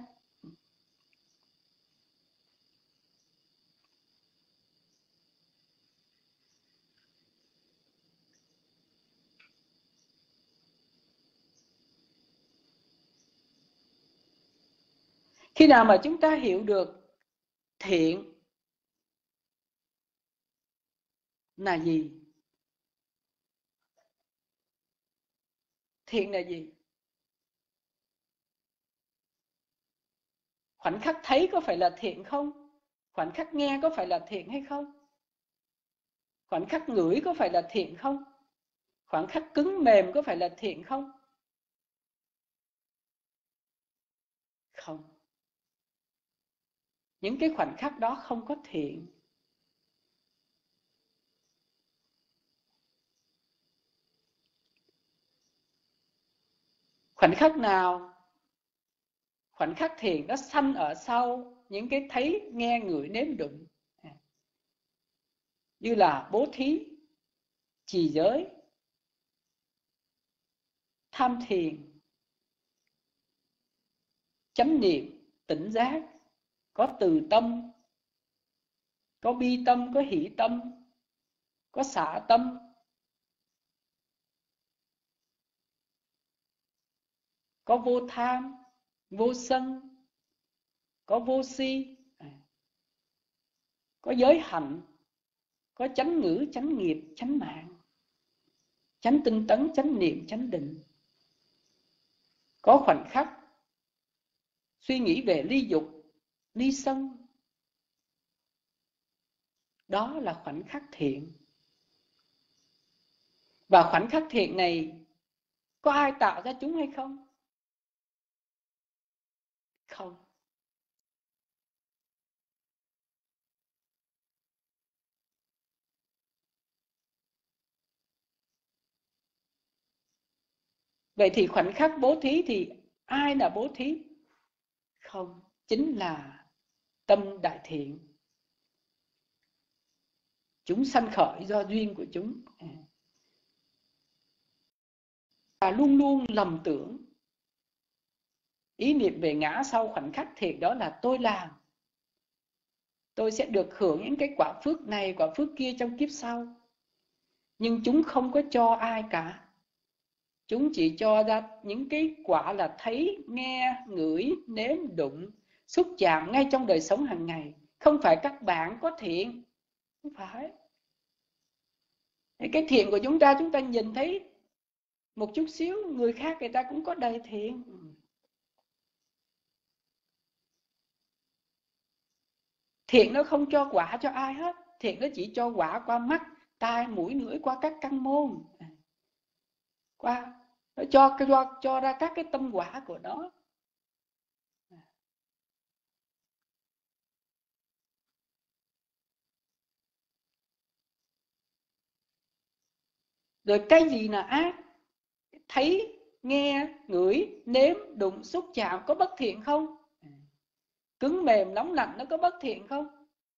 Khi nào mà chúng ta hiểu được thiện là gì? Thiện là gì? Khoảnh khắc thấy có phải là thiện không? Khoảnh khắc nghe có phải là thiện hay không? Khoảnh khắc ngửi có phải là thiện không? Khoảnh khắc cứng mềm có phải là thiện không? Không. Những cái khoảnh khắc đó không có thiện. Khoảnh khắc nào? Khoảnh khắc thiện nó sanh ở sau những cái thấy, nghe, ngửi, nếm, đụng. Như là bố thí, trì giới, tham thiền, chánh niệm, tỉnh giác, có từ tâm, có bi tâm, có hỷ tâm, có xả tâm, có vô tham, vô sân, có vô si, có giới hạnh, có chánh ngữ, chánh nghiệp, chánh mạng, chánh tinh tấn, chánh niệm, chánh định. Có khoảnh khắc suy nghĩ về ly dục, ly sân. Đó là khoảnh khắc thiện. Và khoảnh khắc thiện này có ai tạo ra chúng hay không? Không. Vậy thì khoảnh khắc bố thí thì ai là bố thí? Không, chính là tâm đại thiện. Chúng sanh khởi do duyên của chúng. Và luôn luôn lầm tưởng, ý niệm về ngã sau khoảnh khắc thiện đó là tôi làm. tôi sẽ được hưởng những cái quả phước này, quả phước kia trong kiếp sau. Nhưng chúng không có cho ai cả. Chúng chỉ cho ra những cái quả là thấy, nghe, ngửi, nếm, đụng, xúc chạm ngay trong đời sống hàng ngày. Không phải các bạn có thiện, không phải. Cái thiện của chúng ta, chúng ta nhìn thấy một chút xíu, người khác người ta cũng có đầy thiện. Thiện nó không cho quả cho ai hết. Thiện nó chỉ cho quả qua mắt, tai, mũi, lưỡi, qua các căn môn. Qua nó cho, cho, cho ra các cái tâm quả của nó. Rồi cái gì là ác? Thấy, nghe, ngửi, nếm, đụng, xúc chạm có bất thiện không? Cứng mềm, nóng lạnh nó có bất thiện không?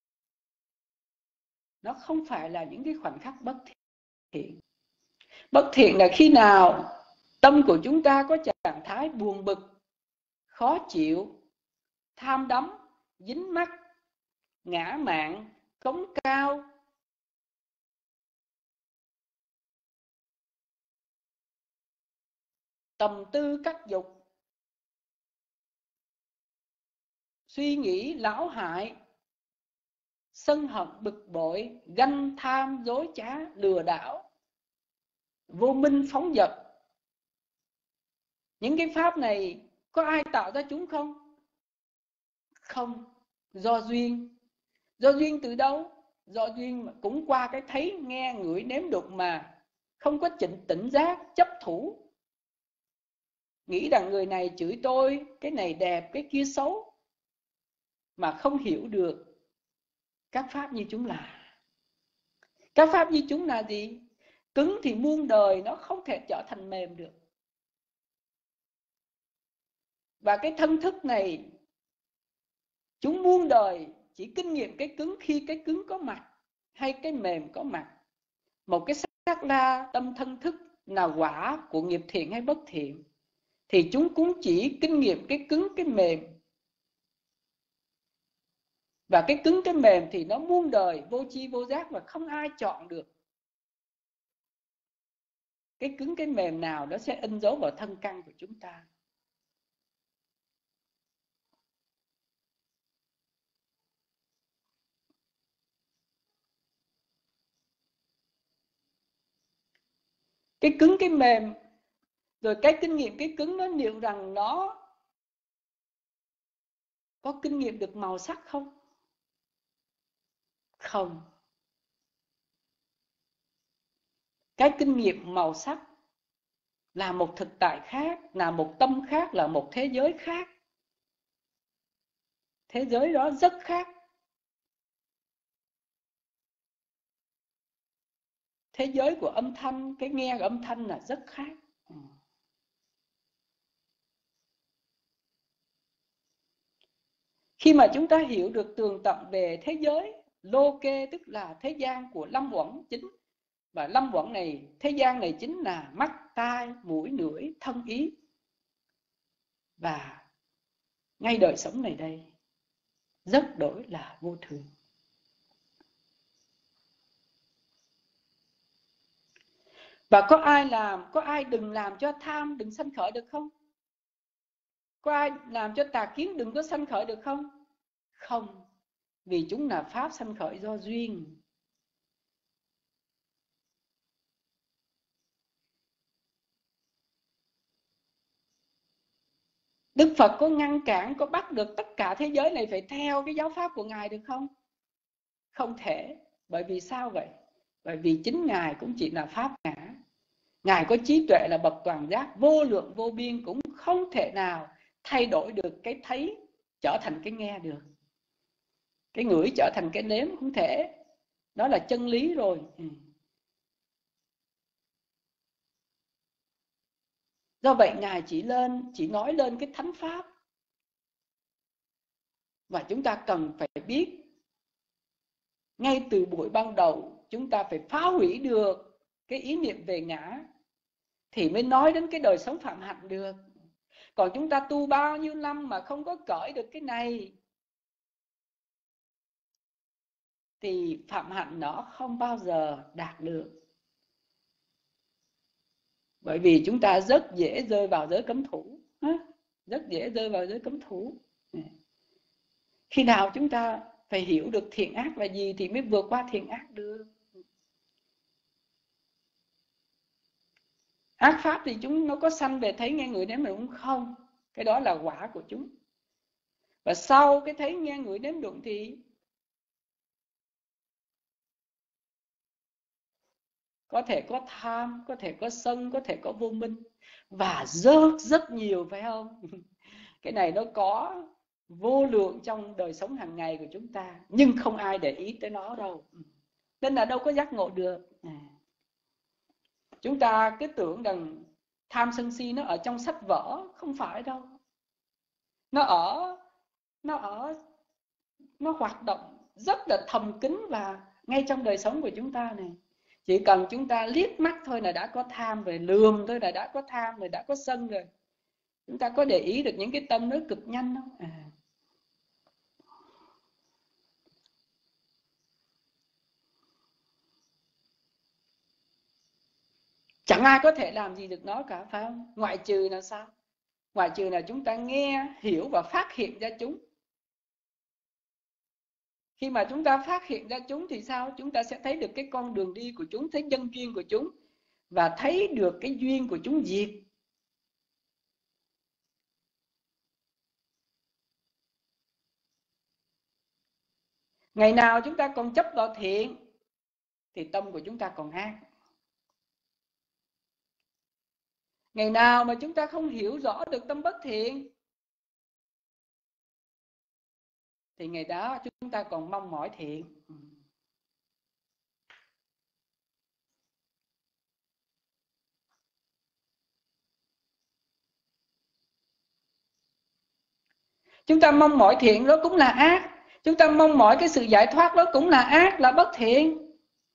Nó không phải là những cái khoảnh khắc bất thiện. Bất thiện là khi nào tâm của chúng ta có trạng thái buồn bực, khó chịu, tham đắm, dính mắc, ngã mạn, cống cao, tầm tư cắt dục, suy nghĩ lão hại, sân hận bực bội, ganh tham dối trá, lừa đảo, vô minh phóng dật. Những cái pháp này có ai tạo ra chúng không? Không. Do duyên. Do duyên từ đâu? Do duyên cũng qua cái thấy, nghe, ngửi, nếm, đụng mà không có chỉnh tỉnh giác, chấp thủ. Nghĩ rằng người này chửi tôi, cái này đẹp, cái kia xấu, mà không hiểu được các pháp như chúng là. Các pháp như chúng là gì? Cứng thì muôn đời nó không thể trở thành mềm được. Và cái thân thức này, chúng muôn đời chỉ kinh nghiệm cái cứng khi cái cứng có mặt, hay cái mềm có mặt. Một cái sát la tâm thân thức là quả của nghiệp thiện hay bất thiện, thì chúng cũng chỉ kinh nghiệm cái cứng cái mềm. Và cái cứng cái mềm thì nó muôn đời vô tri vô giác, và không ai chọn được cái cứng cái mềm nào nó sẽ in dấu vào thân căn của chúng ta. Cái cứng cái mềm, rồi cái kinh nghiệm cái cứng nó liệu rằng nó có kinh nghiệm được màu sắc không? Không. Cái kinh nghiệm màu sắc là một thực tại khác, là một tâm khác, là một thế giới khác. Thế giới đó rất khác. Thế giới của âm thanh, cái nghe của âm thanh là rất khác. Khi mà chúng ta hiểu được tường tận về thế giới lô kê, tức là thế gian của lâm uẩn chính, và lâm uẩn này, thế gian này chính là mắt, tai, mũi, lưỡi, thân, ý. Và ngay đời sống này đây rất đổi là vô thường. Và có ai làm, có ai đừng làm cho tham đừng sanh khởi được không? Có ai làm cho tà kiến đừng có sanh khởi được không? Không. Vì chúng là pháp sanh khởi do duyên. Đức Phật có ngăn cản, có bắt được tất cả thế giới này phải theo cái giáo pháp của Ngài được không? Không thể. Bởi vì sao vậy? Bởi vì chính Ngài cũng chỉ là pháp ngã. Ngài có trí tuệ là bậc toàn giác, vô lượng vô biên, cũng không thể nào thay đổi được cái thấy trở thành cái nghe được. Cái ngửi trở thành cái nếm không thể. Đó là chân lý rồi. Do vậy Ngài chỉ lên, chỉ nói lên cái thánh pháp. Và chúng ta cần phải biết, ngay từ buổi ban đầu, chúng ta phải phá hủy được cái ý niệm về ngã, thì mới nói đến cái đời sống phạm hạnh được. Còn chúng ta tu bao nhiêu năm mà không có cởi được cái này, thì phạm hạnh đó không bao giờ đạt được. Bởi vì chúng ta rất dễ rơi vào giới cấm thủ, rất dễ rơi vào giới cấm thủ. Khi nào chúng ta phải hiểu được thiện ác là gì thì mới vượt qua thiện ác được. Ác pháp thì chúng nó có sanh về thấy nghe người nếm đụng không? Cái đó là quả của chúng. Và sau cái thấy nghe người nếm đụng thì có thể có tham, có thể có sân, có thể có vô minh. Và rất rất nhiều, phải không? Cái này nó có vô lượng trong đời sống hàng ngày của chúng ta, nhưng không ai để ý tới nó đâu. Nên là đâu có giác ngộ được. À. Chúng ta cứ tưởng rằng tham sân si nó ở trong sách vở, không phải đâu. Nó ở nó ở nó hoạt động rất là thầm kín và ngay trong đời sống của chúng ta này. Chỉ cần chúng ta liếc mắt thôi là đã có tham rồi, lườm thôi là đã có tham rồi, đã có sân rồi. Chúng ta có để ý được những cái tâm nó cực nhanh không? À. Chẳng ai có thể làm gì được nó cả, phải không? Ngoại trừ là sao? Ngoại trừ là chúng ta nghe, hiểu và phát hiện ra chúng. Khi mà chúng ta phát hiện ra chúng thì sao? Chúng ta sẽ thấy được cái con đường đi của chúng, thấy nhân duyên của chúng, và thấy được cái duyên của chúng diệt. Ngày nào chúng ta còn chấp vào thiện thì tâm của chúng ta còn ác. Ngày nào mà chúng ta không hiểu rõ được tâm bất thiện thì ngày đó chúng ta còn mong mỏi thiện. Chúng ta mong mỏi thiện đó cũng là ác. Chúng ta mong mỏi cái sự giải thoát đó cũng là ác, là bất thiện.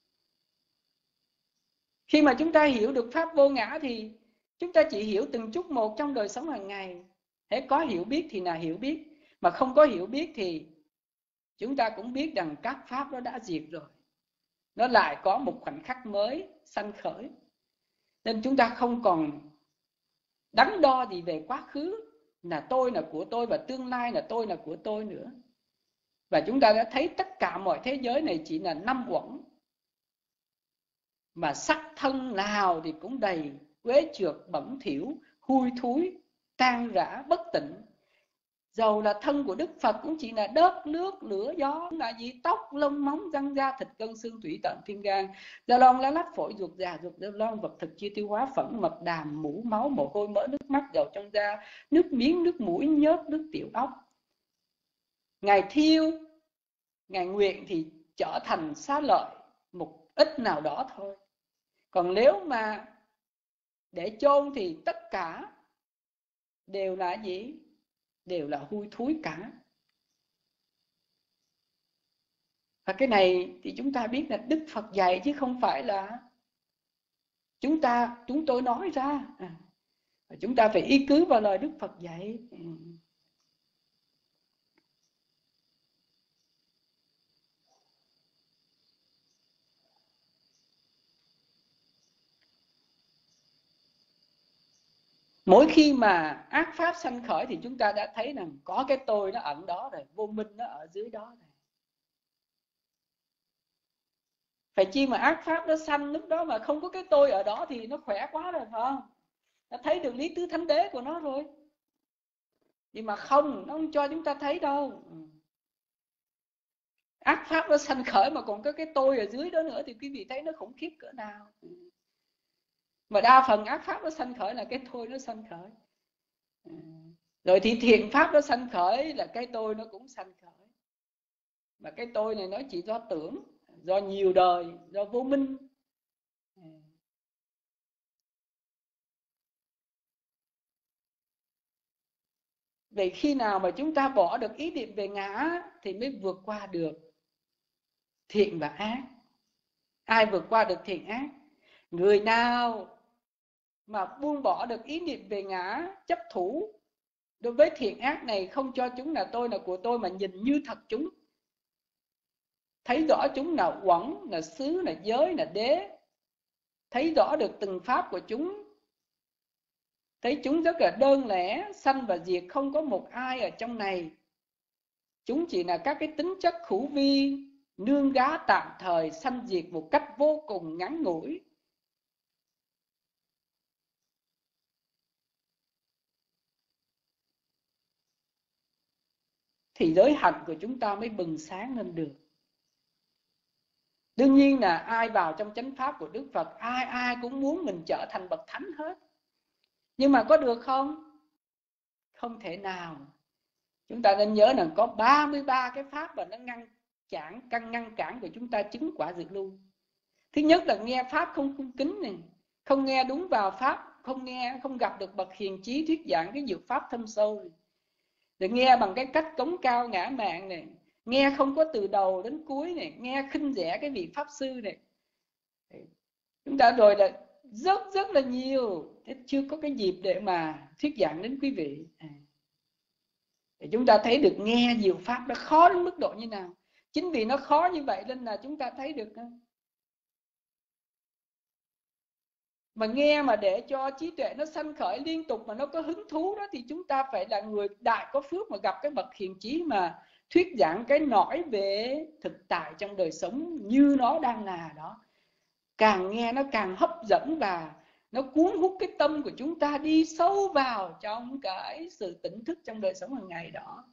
Khi mà chúng ta hiểu được pháp vô ngã thì chúng ta chỉ hiểu từng chút một trong đời sống hàng ngày. Hễ có hiểu biết thì là hiểu biết, mà không có hiểu biết thì chúng ta cũng biết rằng các pháp đó đã diệt rồi. Nó lại có một khoảnh khắc mới sanh khởi. Nên chúng ta không còn đắn đo gì về quá khứ, là tôi là của tôi, và tương lai là tôi là của tôi nữa. Và chúng ta đã thấy tất cả mọi thế giới này chỉ là năm uẩn, mà sắc thân nào thì cũng đầy uế trượt, bẩn thỉu, hôi thối, tan rã, bất tịnh. Dầu là thân của Đức Phật cũng chỉ là đất, nước, lửa, gió, là gì? Tóc, lông, móng, răng, da, thịt, cân, xương, tủy, tận, tim, gan, da lon, lá lách, phổi, ruột, già, ruột, da lon, vật thực, chia tiêu hóa, phẫn, mật, đàm, mũ, máu, mồ hôi, mỡ, nước mắt, dầu trong da, nước miếng, nước mũi, nhớt, nước tiểu óc. Ngài thiêu, Ngài nguyện thì trở thành xá lợi một ít nào đó thôi. Còn nếu mà để chôn thì tất cả đều là gì? Đều là hôi thối cả. Và cái này thì chúng ta biết là Đức Phật dạy, chứ không phải là chúng ta chúng tôi nói ra. À, chúng ta phải y cứ vào lời Đức Phật dạy. Mỗi khi mà ác pháp sanh khởi thì chúng ta đã thấy rằng có cái tôi nó ẩn đó rồi, vô minh nó ở dưới đó rồi. Phải chi mà ác pháp nó sanh lúc đó mà không có cái tôi ở đó thì nó khỏe quá rồi, phải không? Nó thấy được lý tứ thánh đế của nó rồi. Nhưng mà không, nó không cho chúng ta thấy đâu. Ác pháp nó sanh khởi mà còn có cái tôi ở dưới đó nữa thì quý vị thấy nó khủng khiếp cỡ nào. Mà đa phần ác pháp nó sanh khởi là cái tôi nó sanh khởi. Rồi thì thiện pháp nó sanh khởi là cái tôi nó cũng sanh khởi. Mà cái tôi này nó chỉ do tưởng, do nhiều đời, do vô minh. Vậy khi nào mà chúng ta bỏ được ý niệm về ngã thì mới vượt qua được thiện và ác. Ai vượt qua được thiện ác? Người nào mà buông bỏ được ý niệm về ngã, chấp thủ đối với thiện ác này, không cho chúng là tôi là của tôi mà nhìn như thật chúng, thấy rõ chúng là uẩn, là xứ, là giới, là đế, thấy rõ được từng pháp của chúng, thấy chúng rất là đơn lẻ, sanh và diệt, không có một ai ở trong này. Chúng chỉ là các cái tính chất hữu vi, nương gá tạm thời, sanh diệt một cách vô cùng ngắn ngủi. Thì giới hạnh của chúng ta mới bừng sáng lên được. Đương nhiên là ai vào trong chánh pháp của Đức Phật, ai ai cũng muốn mình trở thành bậc thánh hết. Nhưng mà có được không? Không thể nào. Chúng ta nên nhớ rằng có ba mươi ba cái pháp mà nó ngăn cản, căn ngăn cản của chúng ta chứng quả diệt lưu. Thứ nhất là nghe pháp không cung kính này, không nghe đúng vào pháp, không nghe, không gặp được bậc hiền trí thuyết giảng cái diệu pháp thâm sâu này. Rồi nghe bằng cái cách cống cao ngã mạn này, nghe không có từ đầu đến cuối này, nghe khinh rẻ cái vị pháp sư này. Chúng ta rồi là rất rất là nhiều, chưa có cái dịp để mà thuyết giảng đến quý vị. Để chúng ta thấy được nghe diệu pháp nó khó đến mức độ như nào. Chính vì nó khó như vậy nên là chúng ta thấy được. Mà nghe mà để cho trí tuệ nó sanh khởi liên tục mà nó có hứng thú đó, thì chúng ta phải là người đại có phước mà gặp cái bậc hiền trí mà thuyết giảng cái nổi về thực tại trong đời sống như nó đang là đó. Càng nghe nó càng hấp dẫn và nó cuốn hút cái tâm của chúng ta đi sâu vào trong cái sự tỉnh thức trong đời sống hàng ngày đó.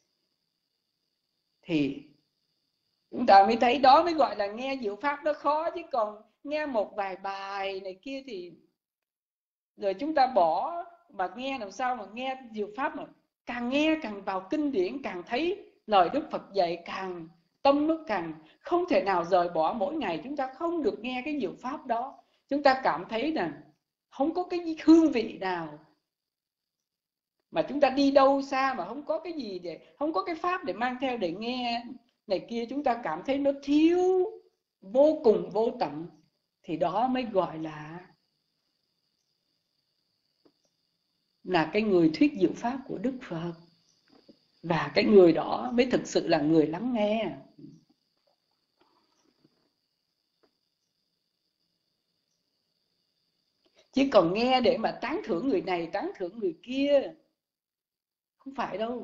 Thì chúng ta mới thấy đó mới gọi là nghe diệu pháp nó khó. Chứ còn nghe một vài bài này kia thì rồi chúng ta bỏ. Mà nghe làm sao mà nghe diệu pháp mà càng nghe càng vào kinh điển, càng thấy lời Đức Phật dạy, càng tâm nó càng không thể nào rời bỏ. Mỗi ngày chúng ta không được nghe cái diệu pháp đó, chúng ta cảm thấy là không có cái hương vị nào. Mà chúng ta đi đâu xa mà không có cái gì để, không có cái pháp để mang theo để nghe này kia, chúng ta cảm thấy nó thiếu vô cùng vô tận. Thì đó mới gọi là là cái người thuyết diệu pháp của Đức Phật. Và cái người đó mới thực sự là người lắng nghe. Chứ còn nghe để mà tán thưởng người này, tán thưởng người kia, không phải đâu.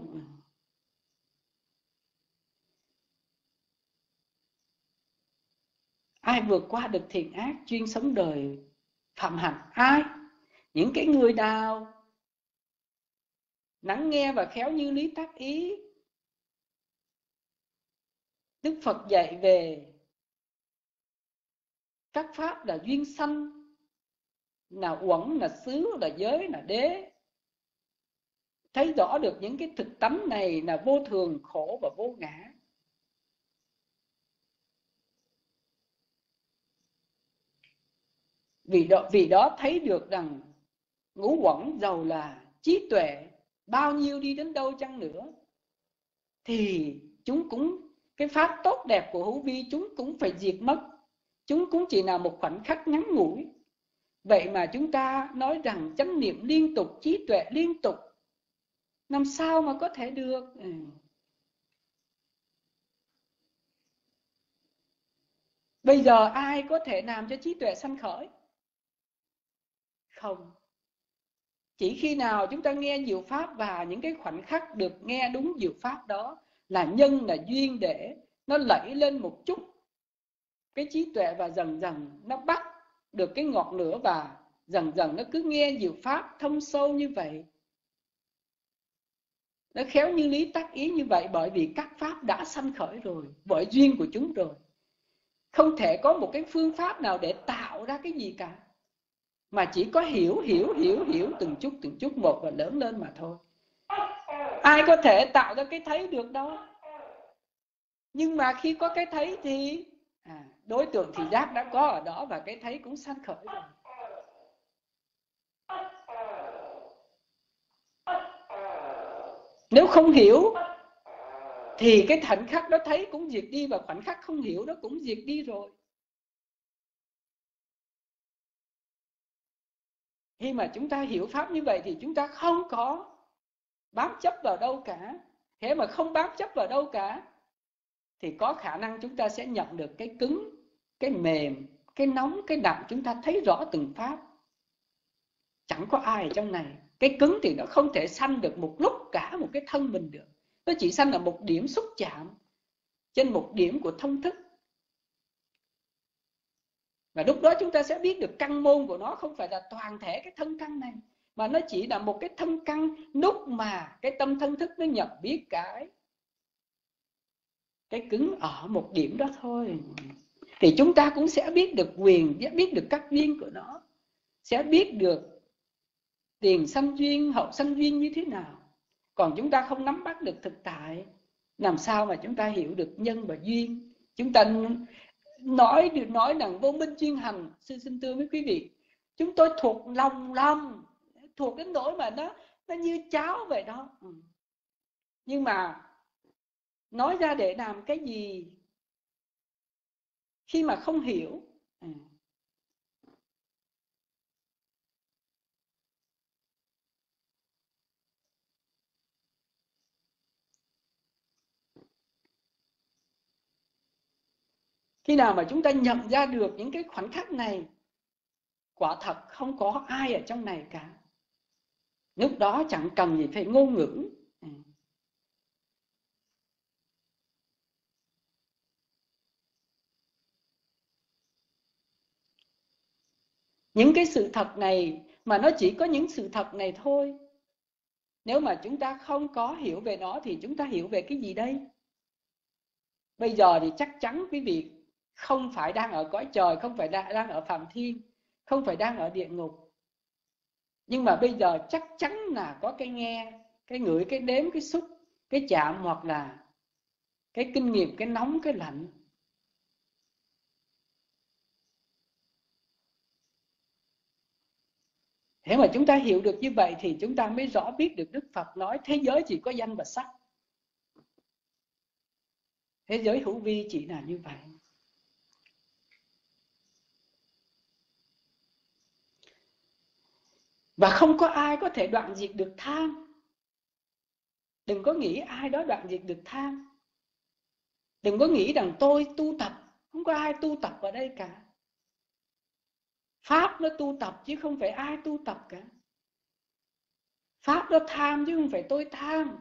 Ai vượt qua được thiện ác, chuyên sống đời phạm hạnh? Ai? Những cái người nào lắng nghe và khéo như lý tác ý. Đức Phật dạy về các pháp là duyên sanh, là uẩn, là xứ, là giới, là đế. Thấy rõ được những cái thực tánh này là vô thường, khổ và vô ngã. Vì đó, vì đó thấy được rằng ngũ uẩn giàu là trí tuệ bao nhiêu đi đến đâu chăng nữa, thì chúng cũng, cái pháp tốt đẹp của hữu vi chúng cũng phải diệt mất. Chúng cũng chỉ là một khoảnh khắc ngắn ngủi. Vậy mà chúng ta nói rằng chánh niệm liên tục, trí tuệ liên tục, làm sao mà có thể được? Ừ. Bây giờ ai có thể làm cho trí tuệ sanh khởi? Không. Chỉ khi nào chúng ta nghe diệu pháp và những cái khoảnh khắc được nghe đúng diệu pháp đó là nhân, là duyên để nó lẫy lên một chút cái trí tuệ, và dần dần nó bắt được cái ngọn lửa, và dần dần nó cứ nghe diệu pháp thâm sâu như vậy, nó khéo như lý tác ý như vậy, bởi vì các pháp đã sanh khởi rồi, bởi duyên của chúng rồi. Không thể có một cái phương pháp nào để tạo ra cái gì cả, mà chỉ có hiểu, hiểu, hiểu, hiểu từng chút, từng chút một và lớn lên mà thôi. Ai có thể tạo ra cái thấy được đâu. Nhưng mà khi có cái thấy thì à, đối tượng thị giác đã có ở đó, và cái thấy cũng sanh khởi rồi. Nếu không hiểu thì cái khoảnh khắc đó thấy cũng diệt đi, và khoảnh khắc không hiểu đó cũng diệt đi rồi. Khi mà chúng ta hiểu pháp như vậy thì chúng ta không có bám chấp vào đâu cả. Thế mà không bám chấp vào đâu cả thì có khả năng chúng ta sẽ nhận được cái cứng, cái mềm, cái nóng, cái đậm. Chúng ta thấy rõ từng pháp. Chẳng có ai ở trong này. Cái cứng thì nó không thể sanh được một lúc cả một cái thân mình được. Nó chỉ sanh ở một điểm xúc chạm, trên một điểm của thông thức. Và lúc đó chúng ta sẽ biết được căn môn của nó không phải là toàn thể cái thân căn này, mà nó chỉ là một cái thân căn lúc mà cái tâm thân thức nó nhận biết cái cái cứng ở một điểm đó thôi. Thì chúng ta cũng sẽ biết được quyền, sẽ biết được các duyên của nó, sẽ biết được tiền sanh duyên, hậu sanh duyên như thế nào. Còn chúng ta không nắm bắt được thực tại, làm sao mà chúng ta hiểu được nhân và duyên? Chúng ta nói được nói rằng vô minh chuyên hành. Sư xin thưa với quý vị, chúng tôi thuộc lòng lòng, thuộc đến nỗi mà nó nó như cháo vậy đó. Nhưng mà nói ra để làm cái gì khi mà không hiểu? À. Khi nào mà chúng ta nhận ra được những cái khoảnh khắc này, quả thật không có ai ở trong này cả. Lúc đó chẳng cần gì phải ngôn ngữ. À. Những cái sự thật này mà nó chỉ có những sự thật này thôi. Nếu mà chúng ta không có hiểu về nó thì chúng ta hiểu về cái gì đây? Bây giờ thì chắc chắn quý vị không phải đang ở cõi trời, không phải đang ở Phạm Thiên, không phải đang ở địa ngục. Nhưng mà bây giờ chắc chắn là có cái nghe, cái ngửi, cái đếm, cái xúc, cái chạm, hoặc là cái kinh nghiệm, cái nóng, cái lạnh. Thế mà chúng ta hiểu được như vậy thì chúng ta mới rõ biết được Đức Phật nói thế giới chỉ có danh và sắc. Thế giới hữu vi chỉ là như vậy. Và không có ai có thể đoạn diệt được tham. Đừng có nghĩ ai đó đoạn diệt được tham. Đừng có nghĩ rằng tôi tu tập. Không có ai tu tập ở đây cả. Pháp nó tu tập chứ không phải ai tu tập cả. Pháp nó tham chứ không phải tôi tham.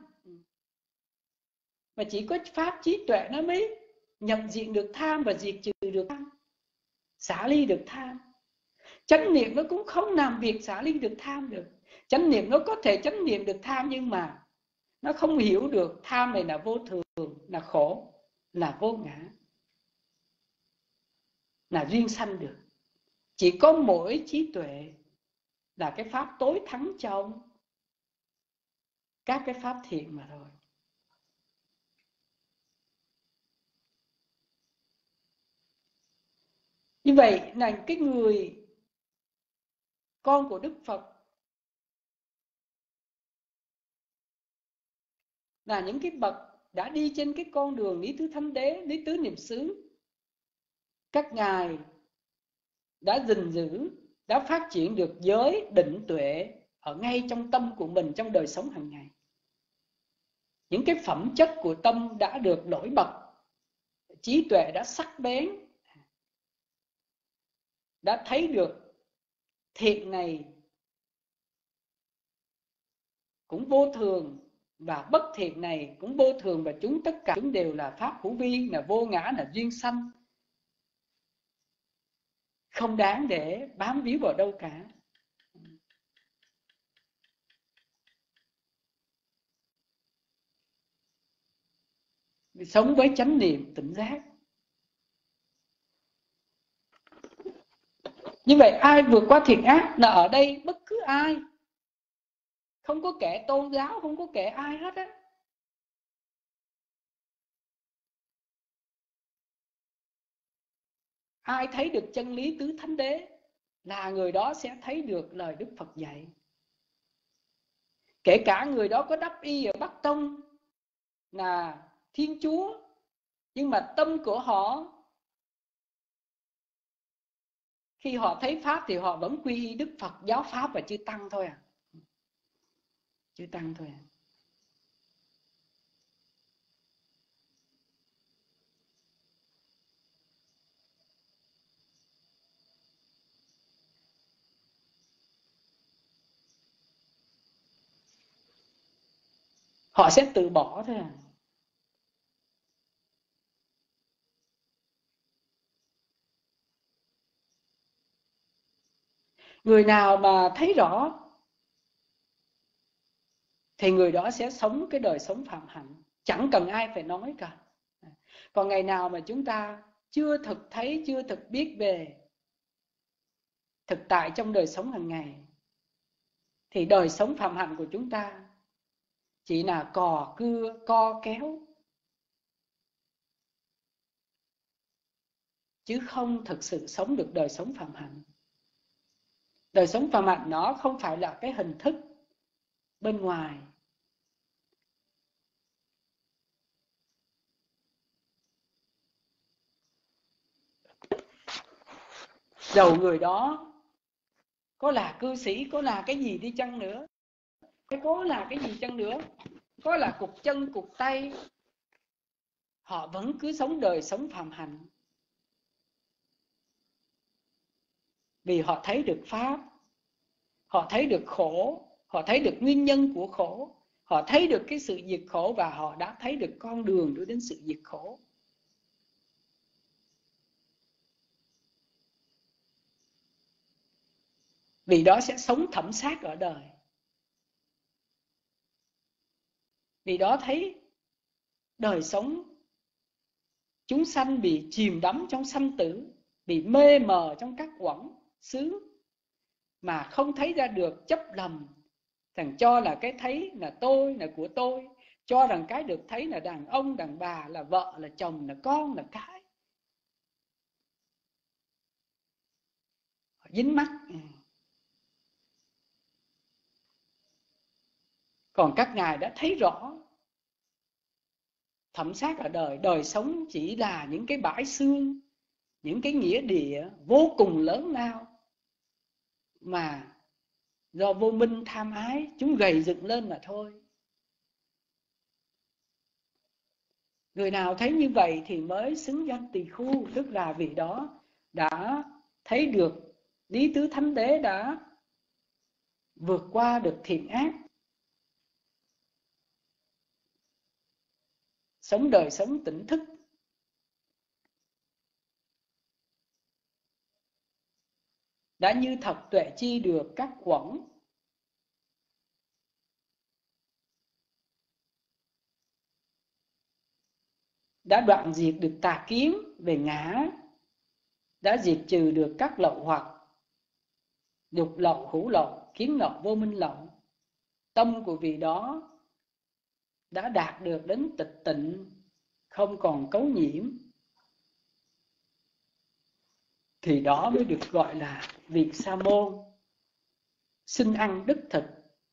Mà chỉ có Pháp trí tuệ nó mới nhận diện được tham và diệt trừ được tham, xả ly được tham. Chánh niệm nó cũng không làm việc xả ly được tham được. Chánh niệm nó có thể chánh niệm được tham, nhưng mà nó không hiểu được tham này là vô thường, là khổ, là vô ngã, là duyên sanh được. Chỉ có mỗi trí tuệ là cái pháp tối thắng trong các cái pháp thiện mà thôi. Như vậy là cái người con của Đức Phật là những cái bậc đã đi trên cái con đường lý tứ thánh đế, lý tứ niệm xứ. Các ngài đã gìn giữ, đã phát triển được giới định tuệ ở ngay trong tâm của mình, trong đời sống hàng ngày. Những cái phẩm chất của tâm đã được nổi bật, trí tuệ đã sắc bén, đã thấy được thiện này cũng vô thường và bất thiện này cũng vô thường, và chúng tất cả chúng đều là pháp hữu vi, là vô ngã, là duyên sanh, không đáng để bám víu vào đâu cả. Sống với chánh niệm tỉnh giác. Như vậy ai vượt qua thiện ác là ở đây bất cứ ai, không có kẻ tôn giáo, không có kẻ ai hết á. Ai thấy được chân lý tứ thánh đế là người đó sẽ thấy được lời Đức Phật dạy. Kể cả người đó có đắp y ở Bắc Tông là Thiên Chúa, nhưng mà tâm của họ, khi họ thấy Pháp thì họ vẫn quy y Đức Phật, giáo Pháp và chư Tăng thôi à. Chư Tăng thôi à. họ sẽ tự bỏ thôi à. Người nào mà thấy rõ thì người đó sẽ sống cái đời sống phạm hạnh, chẳng cần ai phải nói cả. Còn ngày nào mà chúng ta chưa thực thấy, chưa thực biết về thực tại trong đời sống hàng ngày, thì đời sống phạm hạnh của chúng ta chỉ là cò cưa, co kéo, chứ không thực sự sống được đời sống phạm hạnh. Đời sống phạm hạnh nó không phải là cái hình thức bên ngoài. Dầu người đó có là cư sĩ, có là cái gì đi chăng nữa, có là cái gì chăng nữa, có là cục chân cục tay, họ vẫn cứ sống đời sống phạm hạnh. Vì họ thấy được Pháp, họ thấy được khổ, họ thấy được nguyên nhân của khổ, họ thấy được cái sự diệt khổ, và họ đã thấy được con đường đưa đến sự diệt khổ. Vì đó sẽ sống thẩm sát ở đời. Vì đó thấy đời sống chúng sanh bị chìm đắm trong sanh tử, bị mê mờ trong các uẩn xứ, mà không thấy ra được chấp lầm, thằng cho là cái thấy là tôi, là của tôi, cho rằng cái được thấy là đàn ông, đàn bà, là vợ, là chồng, là con, là cái. Họ dính mắc. Còn các ngài đã thấy rõ thẩm sát ở đời, đời sống chỉ là những cái bãi xương, những cái nghĩa địa vô cùng lớn lao mà do vô minh tham ái chúng gầy dựng lên mà thôi. Người nào thấy như vậy thì mới xứng danh tỳ khu, tức là vị đó đã thấy được lý tứ thánh đế, đã vượt qua được thiện ác, sống đời sống tỉnh thức, đã như thật tuệ chi được các uẩn, đã đoạn diệt được tà kiến về ngã, đã diệt trừ được các lậu hoặc, dục lậu, hữu lậu, kiến lậu, vô minh lậu. Tâm của vị đó đã đạt được đến tịch tịnh, không còn cấu nhiễm, thì đó mới được gọi là vị sa môn xin ăn đứt thịt.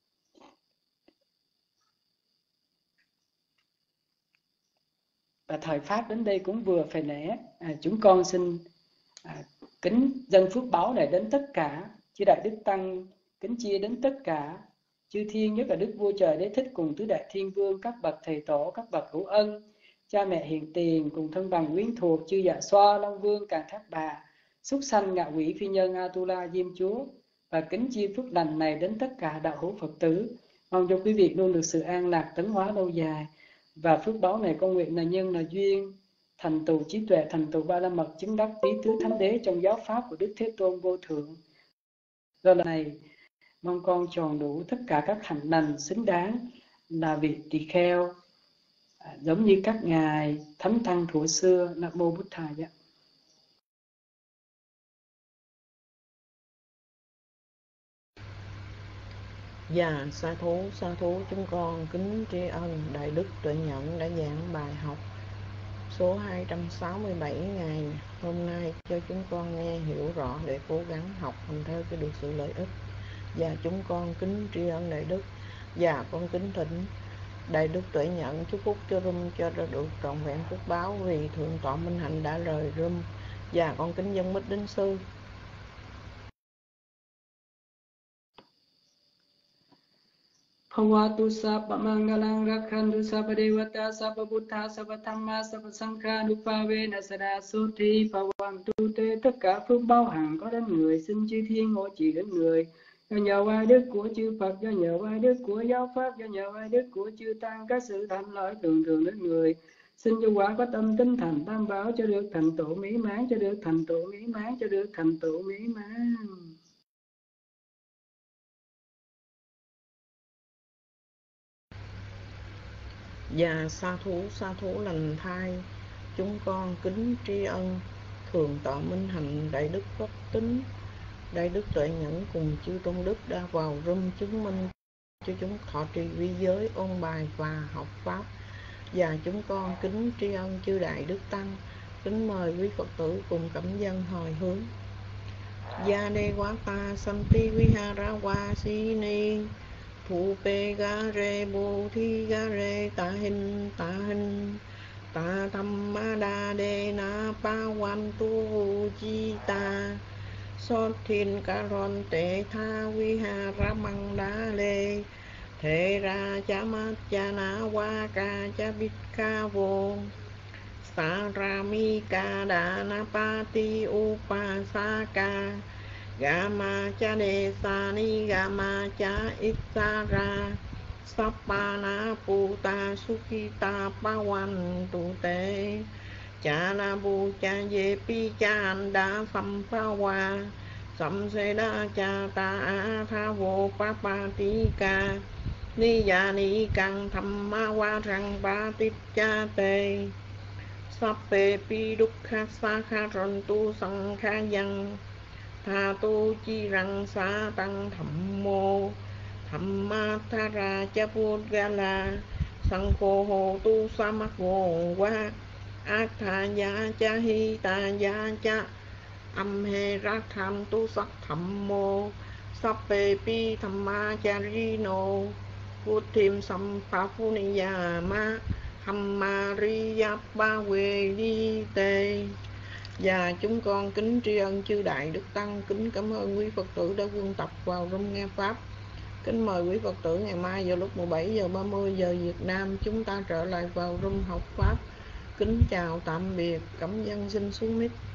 Và thời Pháp đến đây cũng vừa phải lẽ. À, chúng con xin à, kính dâng phước báo này đến tất cả chư Đại Đức Tăng, kính chia đến tất cả chư thiên, nhất là Đức Vua Trời Đế Thích cùng tứ Đại Thiên Vương, các bậc thầy tổ, các bậc hữu ân, cha mẹ hiền tiền cùng thân bằng quyến thuộc, chư Dạ Xoa, Long Vương, Càn Thác Bà, súc sanh, ngạ quỷ, phi nhân, Atula, Diêm Chúa. Và kính chia phước lành này đến tất cả đạo hữu Phật tử. Mong cho quý vị luôn được sự an lạc, tấn hóa lâu dài. Và phước báo này con nguyện là nhân, là duyên, thành tựu trí tuệ, thành tựu ba la mật, chứng đắc lý tứ thánh đế trong giáo pháp của Đức Thế Tôn vô thượng. Do lần này mong con tròn đủ tất cả các hạnh lành xứng đáng là vị tỳ kheo, à, giống như các ngài thánh tăng thuở xưa. Nam mô Bụt Thầy. Và sa thú, sa thú chúng con kính tri ân Đại Đức Tuệ Nhẫn đã giảng bài học số hai trăm sáu mươi bảy ngày hôm nay cho chúng con nghe hiểu rõ để cố gắng học hành theo cho được sự lợi ích. Và chúng con kính tri ân Đại Đức, và con kính thỉnh Đại Đức Tuệ Nhẫn chúc phúc cho Rum cho ra được trọn vẹn phước báo vì Thượng tọa Minh Hạnh đã rời Rum. Và con kính dân Bích Đính Sư. Bhavatu sabba mangalang rakhantu sabba devata sabba buddha sabba thamma sabba sankha nupavena sada suthi bhavantu te. Tất cả phước báo hằng có đến người, xin chư thiên hộ trì đến người, do nhờ oai đức của chư Phật, do nhờ oai đức của giáo pháp, do nhờ oai đức của chư tăng, các sự thành lợi thường thường đến người. Xin cho quả có tâm tinh thành tam bảo, cho được thành tựu mỹ mãn, cho được thành tựu mỹ mãn, cho được thành tựu mỹ mãn. Và sa thú sa thú lành thai, chúng con kính tri ân thường tọa minh hạnh đại đức pháp tính, đại đức tuệ nhẫn cùng chư tôn đức đã vào room chứng minh cho chúng thọ trì vi giới, ôn bài và học pháp. Và chúng con kính tri ân chư đại đức tăng, kính mời quý Phật tử cùng cảm dân hồi hướng. Gia đê quá ta santi vihara vasini Phụ bê ga rê bồ thi ga rê ta hình ta hình ta tham ma đa đê na pa quan tu chi ta sốt thiên ca ron tê tha vi ha ra măng đá lê thế ra cha mát cha na wa ca cha bít ca vô sa ra mi ca đà na pa ti u pa sa ca Gama cha đề sa ni gama cha itsara Sappana puta sukita pawan tu te Cha na bu cha ye pi cha anda sampawa Samseda cha ta a tha vô pa pa ti ca Ni ya ni kang thamma wa rang pa tit cha te Sappe pi dukkha sakha ron tu sang kha yang Tha tu chi răng sa tăng thẩm mô thẩm ma tha ra cha put ga la sang khô hồ tu sa mắc vô qua ác tha ya cha hi ta ya cha âm he ra tham tu sắc thẩm mô sappe pi tham ma cha ri no put thêm sam pha phu ni ya ma tham ma ri ya ba we đi tê. Và chúng con kính tri ân chư đại đức tăng, kính cảm ơn quý Phật tử đã quân tập vào room nghe pháp. Kính mời quý Phật tử ngày mai vào lúc mười bảy giờ ba mươi giờ Việt Nam chúng ta trở lại vào room học pháp. Kính chào tạm biệt, cảm ơn xin xuống mic.